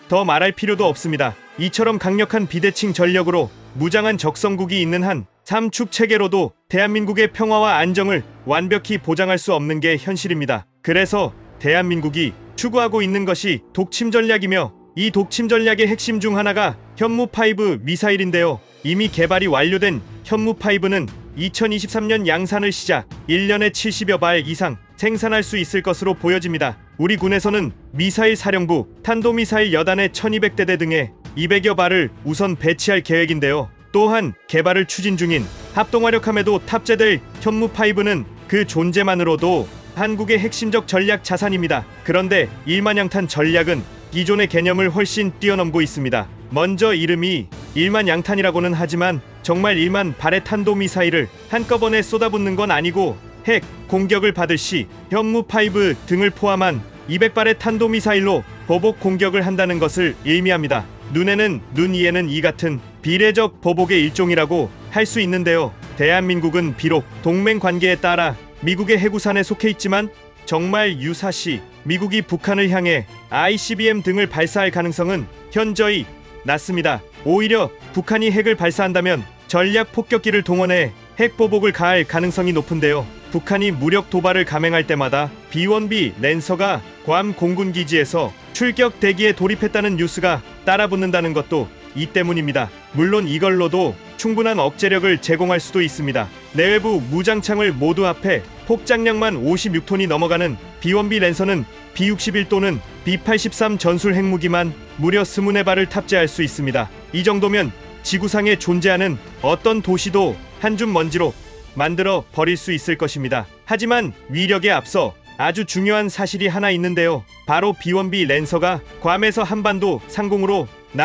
더 말할 필요도 없습니다. 이처럼 강력한 비대칭 전력으로 무장한 적성국이 있는 한 삼축 체계로도 대한민국의 평화와 안정을 완벽히 보장할 수 없는 게 현실입니다. 그래서 대한민국이 추구하고 있는 것이 독침 전략이며 이 독침 전략의 핵심 중 하나가 현무파이브 미사일인데요. 이미 개발이 완료된 현무파이브는 이천이십삼 년 양산을 시작 일 년에 칠십여 발 이상 생산할 수 있을 것으로 보여집니다. 우리 군에서는 미사일 사령부, 탄도미사일 여단의 천이백 대대 등의 이백여 발을 우선 배치할 계획인데요. 또한 개발을 추진 중인 합동화력함에도 탑재될 현무파이브는 그 존재만으로도 한국의 핵심적 전략 자산입니다. 그런데 일만양탄 전략은 기존의 개념을 훨씬 뛰어넘고 있습니다. 먼저 이름이 일만양탄이라고는 하지만 정말 일만 발의 탄도미사일을 한꺼번에 쏟아붓는 건 아니고 핵 공격을 받을 시 현무파이브 등을 포함한 이백 발의 탄도미사일로 보복 공격을 한다는 것을 의미합니다. 눈에는 눈, 이에는 이 같은 비례적 보복의 일종이라고 할 수 있는데요. 대한민국은 비록 동맹 관계에 따라 미국의 해구산에 속해 있지만 정말 유사시 미국이 북한을 향해 아이씨비엠 등을 발사할 가능성은 현저히 낮습니다. 오히려 북한이 핵을 발사한다면 전략 폭격기를 동원해 핵보복을 가할 가능성이 높은데요. 북한이 무력 도발을 감행할 때마다 비 원 비 랜서가 괌 공군기지에서 출격 대기에 돌입했다는 뉴스가 따라붙는다는 것도 이 때문입니다. 물론 이걸로도 충분한 억제력을 제공할 수도 있습니다. 내외부 무장창을 모두 합해 폭장량만 오십육 톤이 넘어가는 비 원 비 랜서는 비 육십일 또는 비 팔십삼 전술 핵무기만 무려 이십사 발을 탑재할 수 있습니다. 이 정도면 지구상에 존재하는 어떤 도시도 한 줌 먼지로 만들어 버릴 수 있을 것입니다. 하지만 위력에 앞서 아주 중요한 사실이 하나 있는데요. 바로 비 원 비 랜서가 괌에서 한반도 상공으로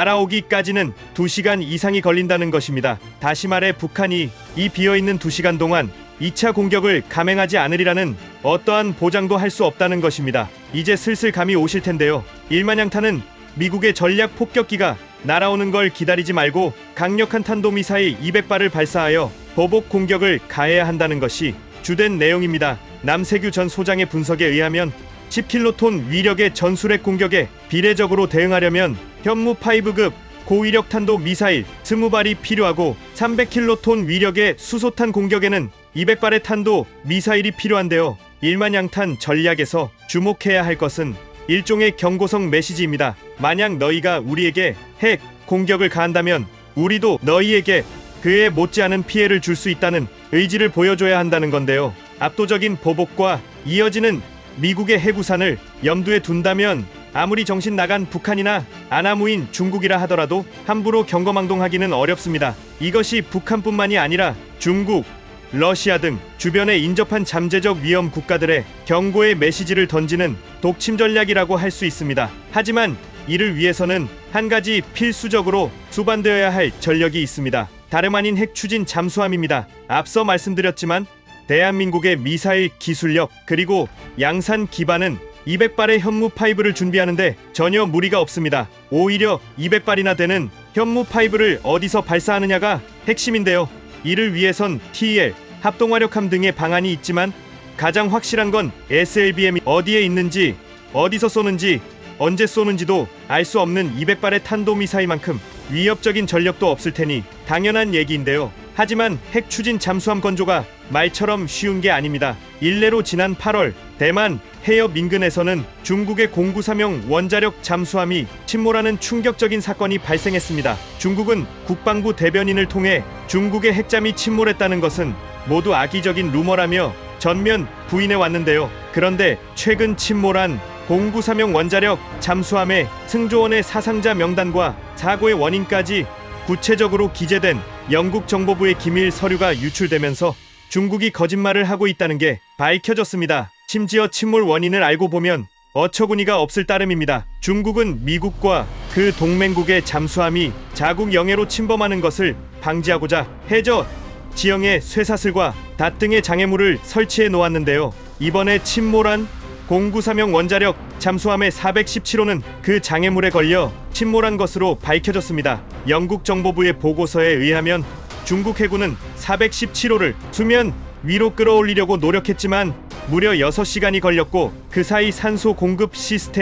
날아오기까지는 두 시간 이상이 걸린다는 것입니다. 다시 말해 북한이 이 비어있는 두 시간 동안 이 차 공격을 감행하지 않으리라는 어떠한 보장도 할 수 없다는 것입니다. 이제 슬슬 감이 오실 텐데요. 일만양탄은 미국의 전략 폭격기가 날아오는 걸 기다리지 말고 강력한 탄도미사일 이백 발을 발사하여 보복 공격을 가해야 한다는 것이 주된 내용입니다. 남세규 전 소장의 분석에 의하면 십 킬로톤 위력의 전술핵 공격에 비례적으로 대응하려면 현무파이브급 고위력 탄도 미사일 이십 발이 필요하고 삼백 킬로톤 위력의 수소탄 공격에는 이백 발의 탄도 미사일이 필요한데요. 일만양탄 전략에서 주목해야 할 것은 일종의 경고성 메시지입니다. 만약 너희가 우리에게 핵 공격을 가한다면 우리도 너희에게 그에 못지않은 피해를 줄 수 있다는 의지를 보여줘야 한다는 건데요. 압도적인 보복과 이어지는 미국의 해구산을 염두에 둔다면 아무리 정신 나간 북한이나 아나무인 중국이라 하더라도 함부로 경거망동하기는 어렵습니다. 이것이 북한뿐만이 아니라 중국, 러시아 등 주변에 인접한 잠재적 위험 국가들의 경고의 메시지를 던지는 독침 전략이라고 할 수 있습니다. 하지만 이를 위해서는 한 가지 필수적으로 수반되어야 할 전력이 있습니다. 다름 아닌 핵 추진 잠수함입니다. 앞서 말씀드렸지만 대한민국의 미사일 기술력 그리고 양산 기반은 이백 발의 현무파이브를 준비하는데 전혀 무리가 없습니다. 오히려 이백 발이나 되는 현무파이브를 어디서 발사하느냐가 핵심인데요. 이를 위해선 티이엘, 합동화력함 등의 방안이 있지만 가장 확실한 건 에스엘비엠이 어디에 있는지, 어디서 쏘는지, 언제 쏘는지도 알 수 없는 이백 발의 탄도미사일만큼 위협적인 전력도 없을 테니 당연한 얘기인데요. 하지만 핵 추진 잠수함 건조가 말처럼 쉬운 게 아닙니다. 일례로 지난 팔월 대만 해협 인근에서는 중국의 공구사명 원자력 잠수함이 침몰하는 충격적인 사건이 발생했습니다. 중국은 국방부 대변인을 통해 중국의 핵잠이 침몰했다는 것은 모두 악의적인 루머라며 전면 부인해 왔는데요. 그런데 최근 침몰한 공구사명 원자력 잠수함의 승조원의 사상자 명단과 사고의 원인까지 구체적으로 기재된 영국 정보부의 기밀 서류가 유출되면서 중국이 거짓말을 하고 있다는 게 밝혀졌습니다. 심지어 침몰 원인을 알고 보면 어처구니가 없을 따름입니다. 중국은 미국과 그 동맹국의 잠수함이 자국 영해로 침범하는 것을 방지하고자 해저 지형에 쇠사슬과 닷 등의 장애물을 설치해 놓았는데요. 이번에 침몰한 공구사명 원자력 잠수함의 사백십칠 호는 그 장애물에 걸려 침몰한 것으로 밝혀졌습니다. 영국 정보부의 보고서에 의하면 중국 해군은 사백십칠 호를 수면 위로 끌어올리려고 노력했지만 무려 여섯 시간이 걸렸고 그 사이 산소 공급 시스템이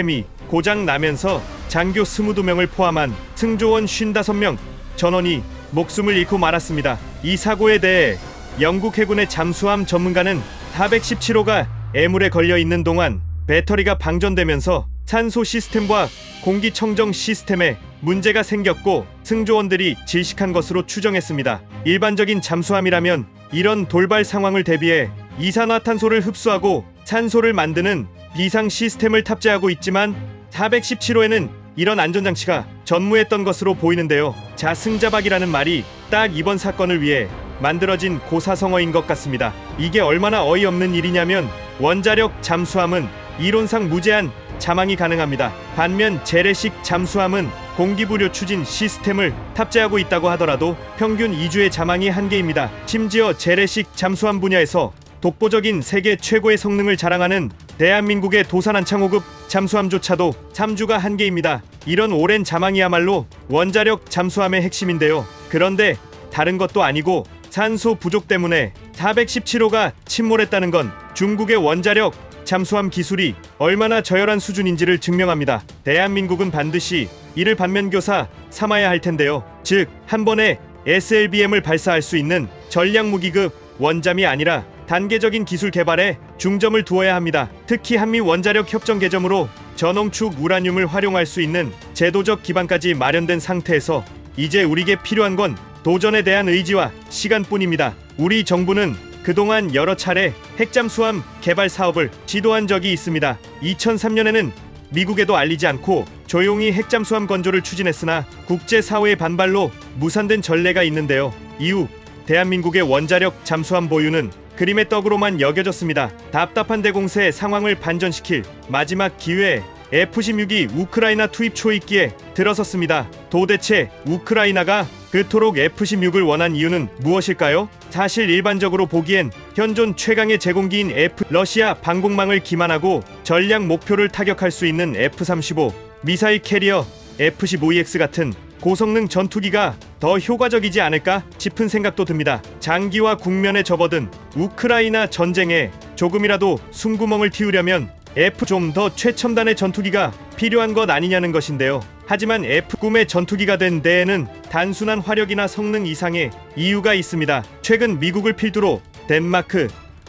고장 나면서 장교 이십이 명을 포함한 승조원 오십오 명 전원이 목숨을 잃고 말았습니다. 이 사고에 대해 영국 해군의 잠수함 전문가는 사백십칠 호가 애물에 걸려 있는 동안 배터리가 방전되면서 산소 시스템과 공기청정 시스템에 문제가 생겼고 승조원들이 질식한 것으로 추정했습니다. 일반적인 잠수함이라면 이런 돌발 상황을 대비해 이산화탄소를 흡수하고 산소를 만드는 비상 시스템을 탑재하고 있지만 사백십칠 호에는 이런 안전장치가 전무했던 것으로 보이는데요. 자승자박이라는 말이 딱 이번 사건을 위해 만들어진 고사성어인 것 같습니다. 이게 얼마나 어이없는 일이냐면 원자력 잠수함은 이론상 무제한 자망이 가능합니다. 반면 재래식 잠수함은 공기부료 추진 시스템을 탑재하고 있다고 하더라도 평균 이 주의 자망이 한계입니다. 심지어 재래식 잠수함 분야에서 독보적인 세계 최고의 성능을 자랑하는 대한민국의 도산한창 호급 잠수함조차도 삼 주가 한계입니다. 이런 오랜 자망이야말로 원자력 잠수함의 핵심인데요. 그런데 다른 것도 아니고 산소 부족 때문에 사백십칠 호가 침몰했다는 건 중국의 원자력 잠수함 기술이 얼마나 저열한 수준인지를 증명합니다. 대한민국은 반드시 이를 반면교사 삼아야 할 텐데요. 즉, 한 번에 에스엘비엠을 발사할 수 있는 전략무기급 원잠이 아니라 단계적인 기술 개발에 중점을 두어야 합니다. 특히 한미 원자력 협정 개정으로 전홍축 우라늄을 활용할 수 있는 제도적 기반까지 마련된 상태에서 이제 우리에게 필요한 건 도전에 대한 의지와 시간뿐입니다. 우리 정부는 그동안 여러 차례 핵잠수함 개발 사업을 지도한 적이 있습니다. 이천삼 년에는 미국에도 알리지 않고 조용히 핵잠수함 건조를 추진했으나 국제사회의 반발로 무산된 전례가 있는데요. 이후 대한민국의 원자력 잠수함 보유는 그림의 떡으로만 여겨졌습니다. 답답한 대공세 상황을 반전시킬 마지막 기회에 에프 십육이 우크라이나 투입 초입기에 들어섰습니다. 도대체 우크라이나가 그토록 에프 십육을 원한 이유는 무엇일까요? 사실 일반적으로 보기엔 현존 최강의 제공기인 F 러시아 방공망을 기만하고 전략 목표를 타격할 수 있는 에프 삼십오 미사일 캐리어 에프 십오 이엑스 같은 고성능 전투기가 더 효과적이지 않을까 싶은 생각도 듭니다. 장기와 국면에 접어든 우크라이나 전쟁에 조금이라도 숨구멍을 틔우려면 F 좀 더 최첨단의 전투기가 필요한 것 아니냐는 것인데요. 하지만 F 꿈의 전투기가 된 데에는 단순한 화력이나 성능 이상의 이유가 있습니다. 최근 미국을 필두로 덴마크,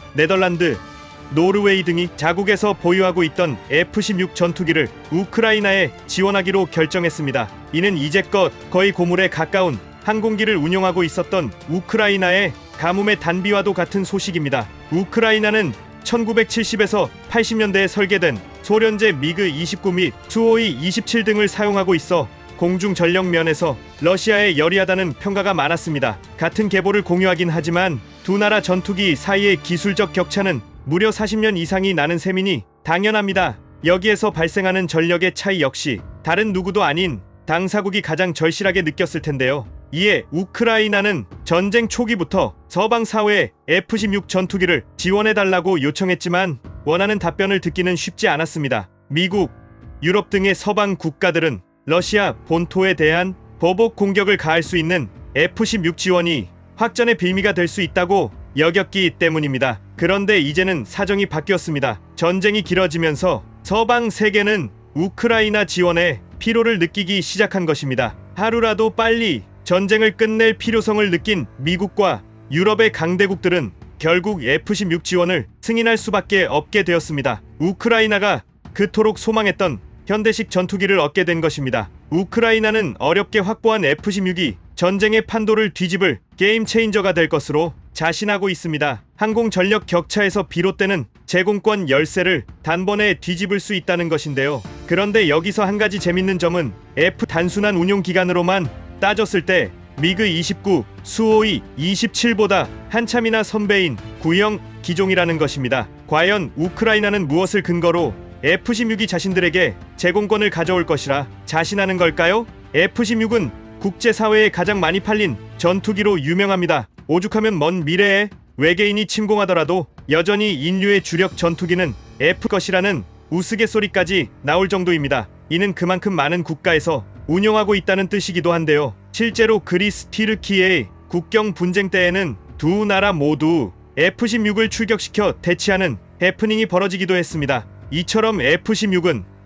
네덜란드, 노르웨이 등이 자국에서 보유하고 있던 에프 십육 전투기를 우크라이나에 지원하기로 결정했습니다. 이는 이제껏 거의 고물에 가까운 항공기를 운용하고 있었던 우크라이나의 가뭄의 단비와도 같은 소식입니다. 우크라이나는 천구백칠십에서 팔십 년대에 설계된 소련제 미그 이십구 및 수호이 이십칠 등을 사용하고 있어 공중 전력 면에서 러시아에 유리하다는 평가가 많았습니다. 같은 계보를 공유하긴 하지만 두 나라 전투기 사이의 기술적 격차는 무려 사십 년 이상이 나는 셈이니 당연합니다. 여기에서 발생하는 전력의 차이 역시 다른 누구도 아닌 당사국이 가장 절실하게 느꼈을 텐데요. 이에 우크라이나는 전쟁 초기부터 서방 사회에 에프 십육 전투기를 지원해달라고 요청했지만 원하는 답변을 듣기는 쉽지 않았습니다. 미국, 유럽 등의 서방 국가들은 러시아 본토에 대한 보복 공격을 가할 수 있는 에프 십육 지원이 확전의 빌미가 될 수 있다고 여겼기 때문입니다. 그런데 이제는 사정이 바뀌었습니다. 전쟁이 길어지면서 서방 세계는 우크라이나 지원에 피로를 느끼기 시작한 것입니다. 하루라도 빨리 전쟁을 끝낼 필요성을 느낀 미국과 유럽의 강대국들은 결국 에프 십육 지원을 승인할 수밖에 없게 되었습니다. 우크라이나가 그토록 소망했던 현대식 전투기를 얻게 된 것입니다. 우크라이나는 어렵게 확보한 에프 십육이 전쟁의 판도를 뒤집을 게임 체인저가 될 것으로 자신하고 있습니다. 항공 전력 격차에서 비롯되는 제공권 열세를 단번에 뒤집을 수 있다는 것인데요. 그런데 여기서 한 가지 재밌는 점은 F 단순한 운용 기간으로만 따졌을 때 미그 이십구, 수호이 이십칠보다 한참이나 선배인 구형 기종이라는 것입니다. 과연 우크라이나는 무엇을 근거로 에프 십육이 자신들에게 제공권을 가져올 것이라 자신하는 걸까요? 에프 십육은 국제사회에 가장 많이 팔린 전투기로 유명합니다. 오죽하면 먼 미래에 외계인이 침공하더라도 여전히 인류의 주력 전투기는 F 것이라는 우스갯소리까지 나올 정도입니다. 이는 그만큼 많은 국가에서 운영하고 있다는 뜻이기도 한데요. 실제로 그리스 튀르키예의 국경 분쟁 때에는 두 나라 모두 에프 십육을 출격시켜 대치하는 해프닝이 벌어지기도 했습니다. 이처럼 에프 십육은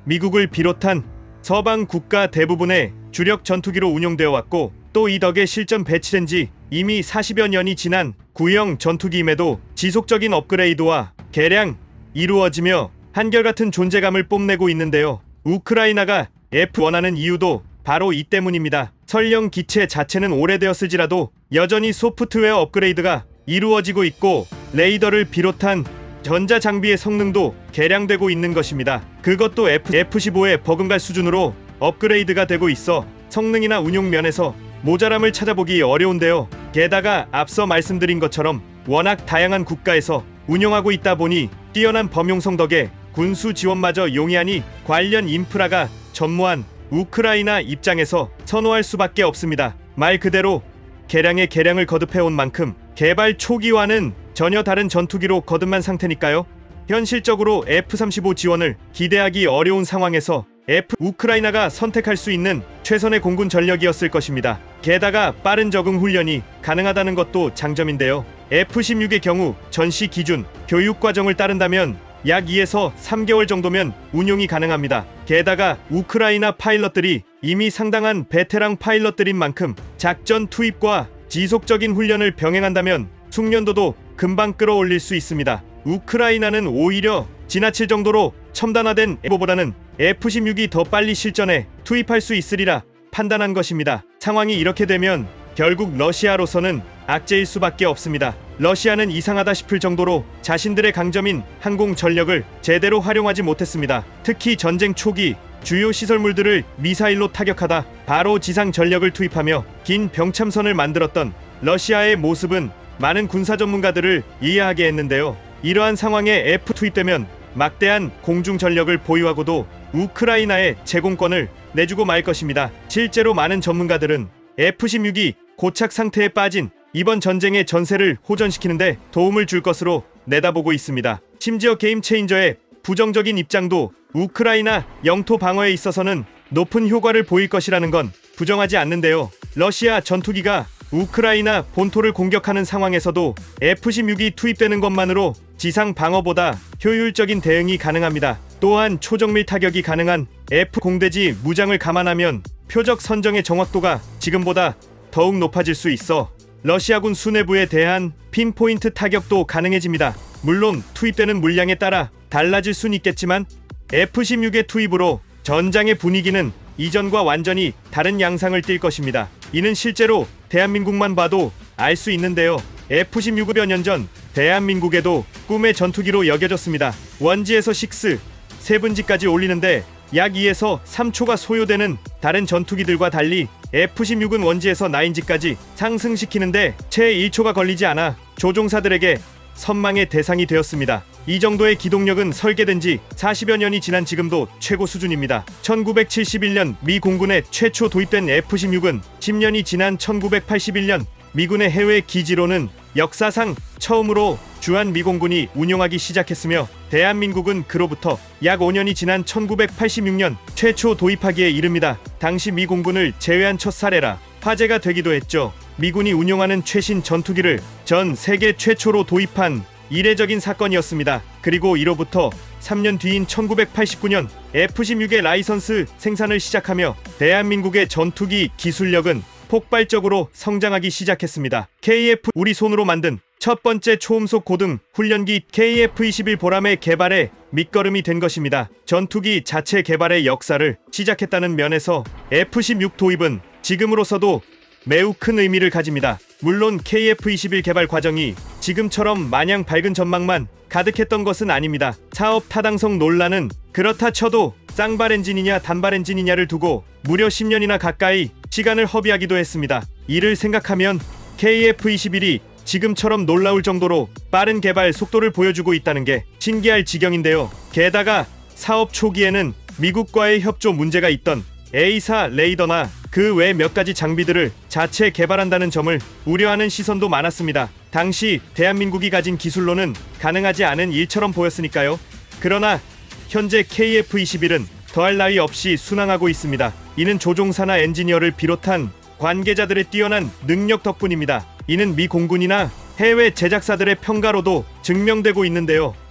미국을 비롯한 서방 국가 대부분의 주력 전투기로 운용되어 왔고, 또 이 덕에 실전 배치된 지 이미 사십여 년이 지난 구형 전투기임에도 지속적인 업그레이드와 개량 이루어지며 한결같은 존재감을 뽐내고 있는데요. 우크라이나가 에프 원하는 이유도 바로 이 때문입니다. 설령 기체 자체는 오래되었을지라도 여전히 소프트웨어 업그레이드가 이루어지고 있고, 레이더를 비롯한 전자장비의 성능도 개량되고 있는 것입니다. 그것도 에프 십오의 버금갈 수준으로 업그레이드가 되고 있어 성능이나 운용 면에서 모자람을 찾아보기 어려운데요. 게다가 앞서 말씀드린 것처럼 워낙 다양한 국가에서 운용하고 있다 보니 뛰어난 범용성 덕에 군수 지원마저 용이하니 관련 인프라가 전무한 우크라이나 입장에서 선호할 수밖에 없습니다. 말 그대로 개량에 개량을 거듭해온 만큼 개발 초기와는 전혀 다른 전투기로 거듭난 상태니까요. 현실적으로 에프 삼십오 지원을 기대하기 어려운 상황에서 F 우크라이나가 선택할 수 있는 최선의 공군 전력이었을 것입니다. 게다가 빠른 적응 훈련이 가능하다는 것도 장점인데요. 에프 십육의 경우 전시 기준 교육 과정을 따른다면 약 이에서 삼 개월 정도면 운용이 가능합니다. 게다가 우크라이나 파일럿들이 이미 상당한 베테랑 파일럿들인 만큼 작전 투입과 지속적인 훈련을 병행한다면 숙련도도 금방 끌어올릴 수 있습니다. 우크라이나는 오히려 지나칠 정도로 첨단화된 에보보다는 에프 십육이 더 빨리 실전에 투입할 수 있으리라 판단한 것입니다. 상황이 이렇게 되면 결국 러시아로서는 악재일 수밖에 없습니다. 러시아는 이상하다 싶을 정도로 자신들의 강점인 항공 전력을 제대로 활용하지 못했습니다. 특히 전쟁 초기 주요 시설물들을 미사일로 타격하다 바로 지상 전력을 투입하며 긴 병참선을 만들었던 러시아의 모습은 많은 군사 전문가들을 이해하게 했는데요. 이러한 상황에 에프 투입되면 막대한 공중 전력을 보유하고도 우크라이나에 제공권을 내주고 말 것입니다. 실제로 많은 전문가들은 에프 십육이 고착 상태에 빠진 이번 전쟁의 전세를 호전시키는데 도움을 줄 것으로 내다보고 있습니다. 심지어 게임 체인저의 부정적인 입장도 우크라이나 영토 방어에 있어서는 높은 효과를 보일 것이라는 건 부정하지 않는데요. 러시아 전투기가 우크라이나 본토를 공격하는 상황에서도 에프 십육이 투입되는 것만으로 지상 방어보다 효율적인 대응이 가능합니다. 또한 초정밀 타격이 가능한 에프 공대지 무장을 감안하면 표적 선정의 정확도가 지금보다 더욱 높아질 수 있어 러시아군 수뇌부에 대한 핀포인트 타격도 가능해집니다. 물론 투입되는 물량에 따라 달라질 순 있겠지만 에프 십육의 투입으로 전장의 분위기는 이전과 완전히 다른 양상을 띌 것입니다. 이는 실제로 대한민국만 봐도 알 수 있는데요. 에프 십육은 몇 년 전 대한민국에도 꿈의 전투기로 여겨졌습니다. 원지에서 식스, 세븐지까지 올리는데 약 이에서 삼 초가 소요되는 다른 전투기들과 달리 에프 십육은 원지에서 나인지까지 상승시키는데 채 일 초가 걸리지 않아 조종사들에게 선망의 대상이 되었습니다. 이 정도의 기동력은 설계된 지 사십여 년이 지난 지금도 최고 수준입니다. 천구백칠십일 년 미 공군에 최초 도입된 에프 십육은 십 년이 지난 천구백팔십일 년 미군의 해외 기지로는 역사상 처음으로 주한미공군이 운용하기 시작했으며 대한민국은 그로부터 약 오 년이 지난 천구백팔십육 년 최초 도입하기에 이릅니다. 당시 미공군을 제외한 첫 사례라 화제가 되기도 했죠. 미군이 운용하는 최신 전투기를 전 세계 최초로 도입한 이례적인 사건이었습니다. 그리고 이로부터 삼 년 뒤인 천구백팔십구 년 에프 십육의 라이선스 생산을 시작하며 대한민국의 전투기 기술력은 폭발적으로 성장하기 시작했습니다. 케이에프 우리 손으로 만든 첫 번째 초음속 고등 훈련기 케이에프 이십일 보람의 개발에 밑거름이 된 것입니다. 전투기 자체 개발의 역사를 시작했다는 면에서 에프 십육 도입은 지금으로서도 매우 큰 의미를 가집니다. 물론 케이에프 이십일 개발 과정이 지금처럼 마냥 밝은 전망만 가득했던 것은 아닙니다. 사업 타당성 논란은 그렇다 쳐도 쌍발 엔진이냐 단발 엔진이냐를 두고 무려 십 년이나 가까이 시간을 허비하기도 했습니다. 이를 생각하면 케이에프 이십일이 지금처럼 놀라울 정도로 빠른 개발 속도를 보여주고 있다는 게 신기할 지경인데요. 게다가 사업 초기에는 미국과의 협조 문제가 있던 에이사 레이더나 그 외 몇 가지 장비들을 자체 개발한다는 점을 우려하는 시선도 많았습니다. 당시 대한민국이 가진 기술로는 가능하지 않은 일처럼 보였으니까요. 그러나 현재 케이에프 이십일은 더할 나위 없이 순항하고 있습니다. 이는 조종사나 엔지니어를 비롯한 관계자들의 뛰어난 능력 덕분입니다. 이는 미 공군이나 해외 제작사들의 평가로도 증명되고 있는데요.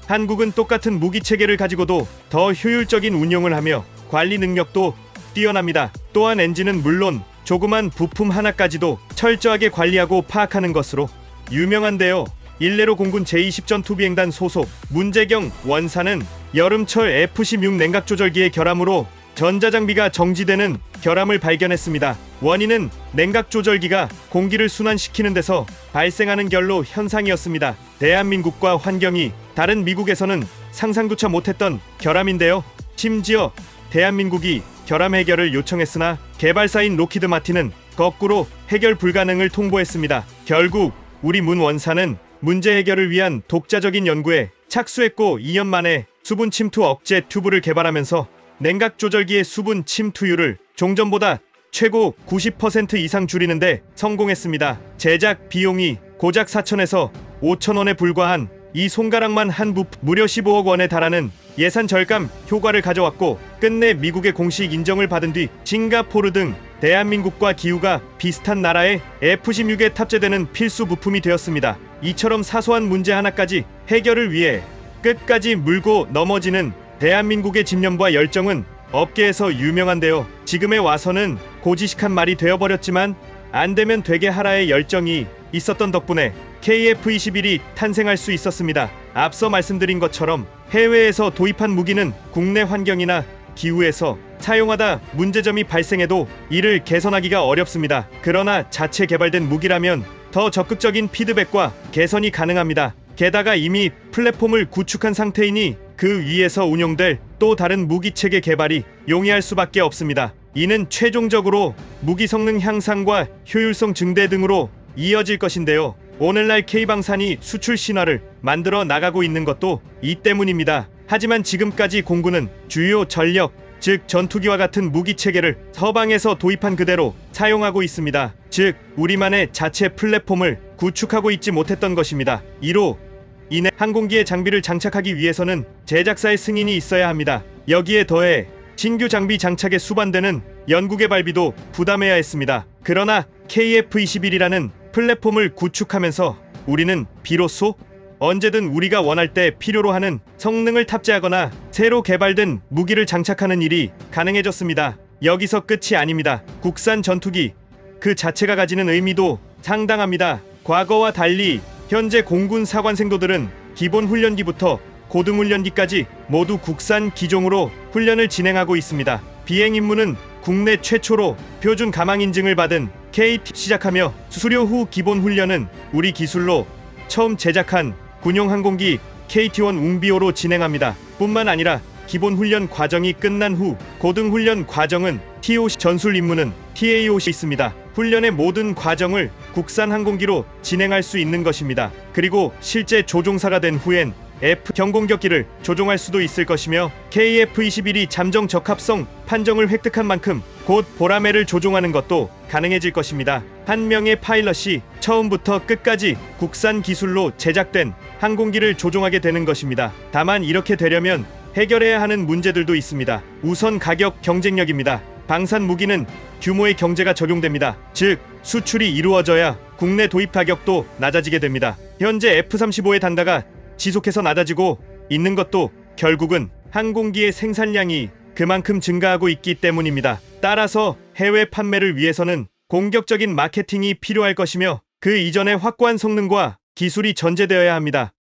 한국은 똑같은 무기 체계를 가지고도 더 효율적인 운용을 하며 관리 능력도 뛰어납니다. 또한 엔진은 물론 조그만 부품 하나까지도 철저하게 관리하고 파악하는 것으로 유명한데요. 일례로 공군 제이십 전투비행단 소속 문재경 원사는 여름철 에프 십육 냉각 조절기의 결함으로 전자장비가 정지되는 결함을 발견했습니다. 원인은 냉각 조절기가 공기를 순환시키는 데서 발생하는 결로 현상이었습니다. 대한민국과 환경이 다른 미국에서는 상상조차 못했던 결함인데요. 심지어 대한민국이 결함 해결을 요청했으나 개발사인 로키드 마틴은 거꾸로 해결 불가능을 통보했습니다. 결국 우리 문 원사는 문제 해결을 위한 독자적인 연구에 착수했고 이 년 만에 수분 침투 억제 튜브를 개발하면서 냉각 조절기의 수분 침투율을 종전보다 최고 구십 퍼센트 이상 줄이는데 성공했습니다. 제작 비용이 고작 사천에서 오천 원에 불과한 이 손가락만 한 부품 무려 십오억 원에 달하는 예산 절감 효과를 가져왔고 끝내 미국의 공식 인정을 받은 뒤 싱가포르 등 대한민국과 기후가 비슷한 나라의 에프 십육에 탑재되는 필수 부품이 되었습니다. 이처럼 사소한 문제 하나까지 해결을 위해 끝까지 물고 넘어지는 대한민국의 집념과 열정은 업계에서 유명한데요. 지금에 와서는 고지식한 말이 되어버렸지만 안되면 되게 하라의 열정이 있었던 덕분에 케이에프 이십일이 탄생할 수 있었습니다. 앞서 말씀드린 것처럼 해외에서 도입한 무기는 국내 환경이나 기후에서 사용하다 문제점이 발생해도 이를 개선하기가 어렵습니다. 그러나 자체 개발된 무기라면 더 적극적인 피드백과 개선이 가능합니다. 게다가 이미 플랫폼을 구축한 상태이니 그 위에서 운용될 또 다른 무기체계 개발이 용이할 수밖에 없습니다. 이는 최종적으로 무기 성능 향상과 효율성 증대 등으로 이어질 것인데요. 오늘날 K방산이 수출 신화를 만들어 나가고 있는 것도 이 때문입니다. 하지만 지금까지 공군은 주요 전력, 즉 전투기와 같은 무기체계를 서방에서 도입한 그대로 사용하고 있습니다. 즉 우리만의 자체 플랫폼을 구축하고 있지 못했던 것입니다. 이로 인해 항공기의 장비를 장착하기 위해서는 제작사의 승인이 있어야 합니다. 여기에 더해 신규 장비 장착에 수반되는 연구개발비도 부담해야 했습니다. 그러나 케이에프 이십일이라는 플랫폼을 구축하면서 우리는 비로소 언제든 우리가 원할 때 필요로 하는 성능을 탑재하거나 새로 개발된 무기를 장착하는 일이 가능해졌습니다. 여기서 끝이 아닙니다. 국산 전투기 그 자체가 가지는 의미도 상당합니다. 과거와 달리 현재 공군 사관생도들은 기본 훈련기부터 고등훈련기까지 모두 국산 기종으로 훈련을 진행하고 있습니다. 비행 임무는 국내 최초로 표준 가망 인증을 받은 케이티 시작하며 수료 후 기본 훈련은 우리 기술로 처음 제작한 군용 항공기 케이티 원 웅비호로 진행합니다. 뿐만 아니라 기본 훈련 과정이 끝난 후 고등 훈련 과정은 티오씨, 전술 임무는 티에이오씨 있습니다. 훈련의 모든 과정을 국산 항공기로 진행할 수 있는 것입니다. 그리고 실제 조종사가 된 후엔 F 경공격기를 조종할 수도 있을 것이며 케이에프 이십일이 잠정 적합성 판정을 획득한 만큼 곧 보라매를 조종하는 것도 가능해질 것입니다. 한 명의 파일럿이 처음부터 끝까지 국산 기술로 제작된 항공기를 조종하게 되는 것입니다. 다만 이렇게 되려면 해결해야 하는 문제들도 있습니다. 우선 가격 경쟁력입니다. 방산 무기는 규모의 경제가 적용됩니다. 즉 수출이 이루어져야 국내 도입 가격도 낮아지게 됩니다. 현재 에프 삼십오의 단가가 지속해서 낮아지고 있는 것도 결국은 항공기의 생산량이 그만큼 증가하고 있기 때문입니다. 따라서 해외 판매를 위해서는 공격적인 마케팅이 필요할 것이며 그 이전에 확고한 성능과 기술이 전제되어야 합니다.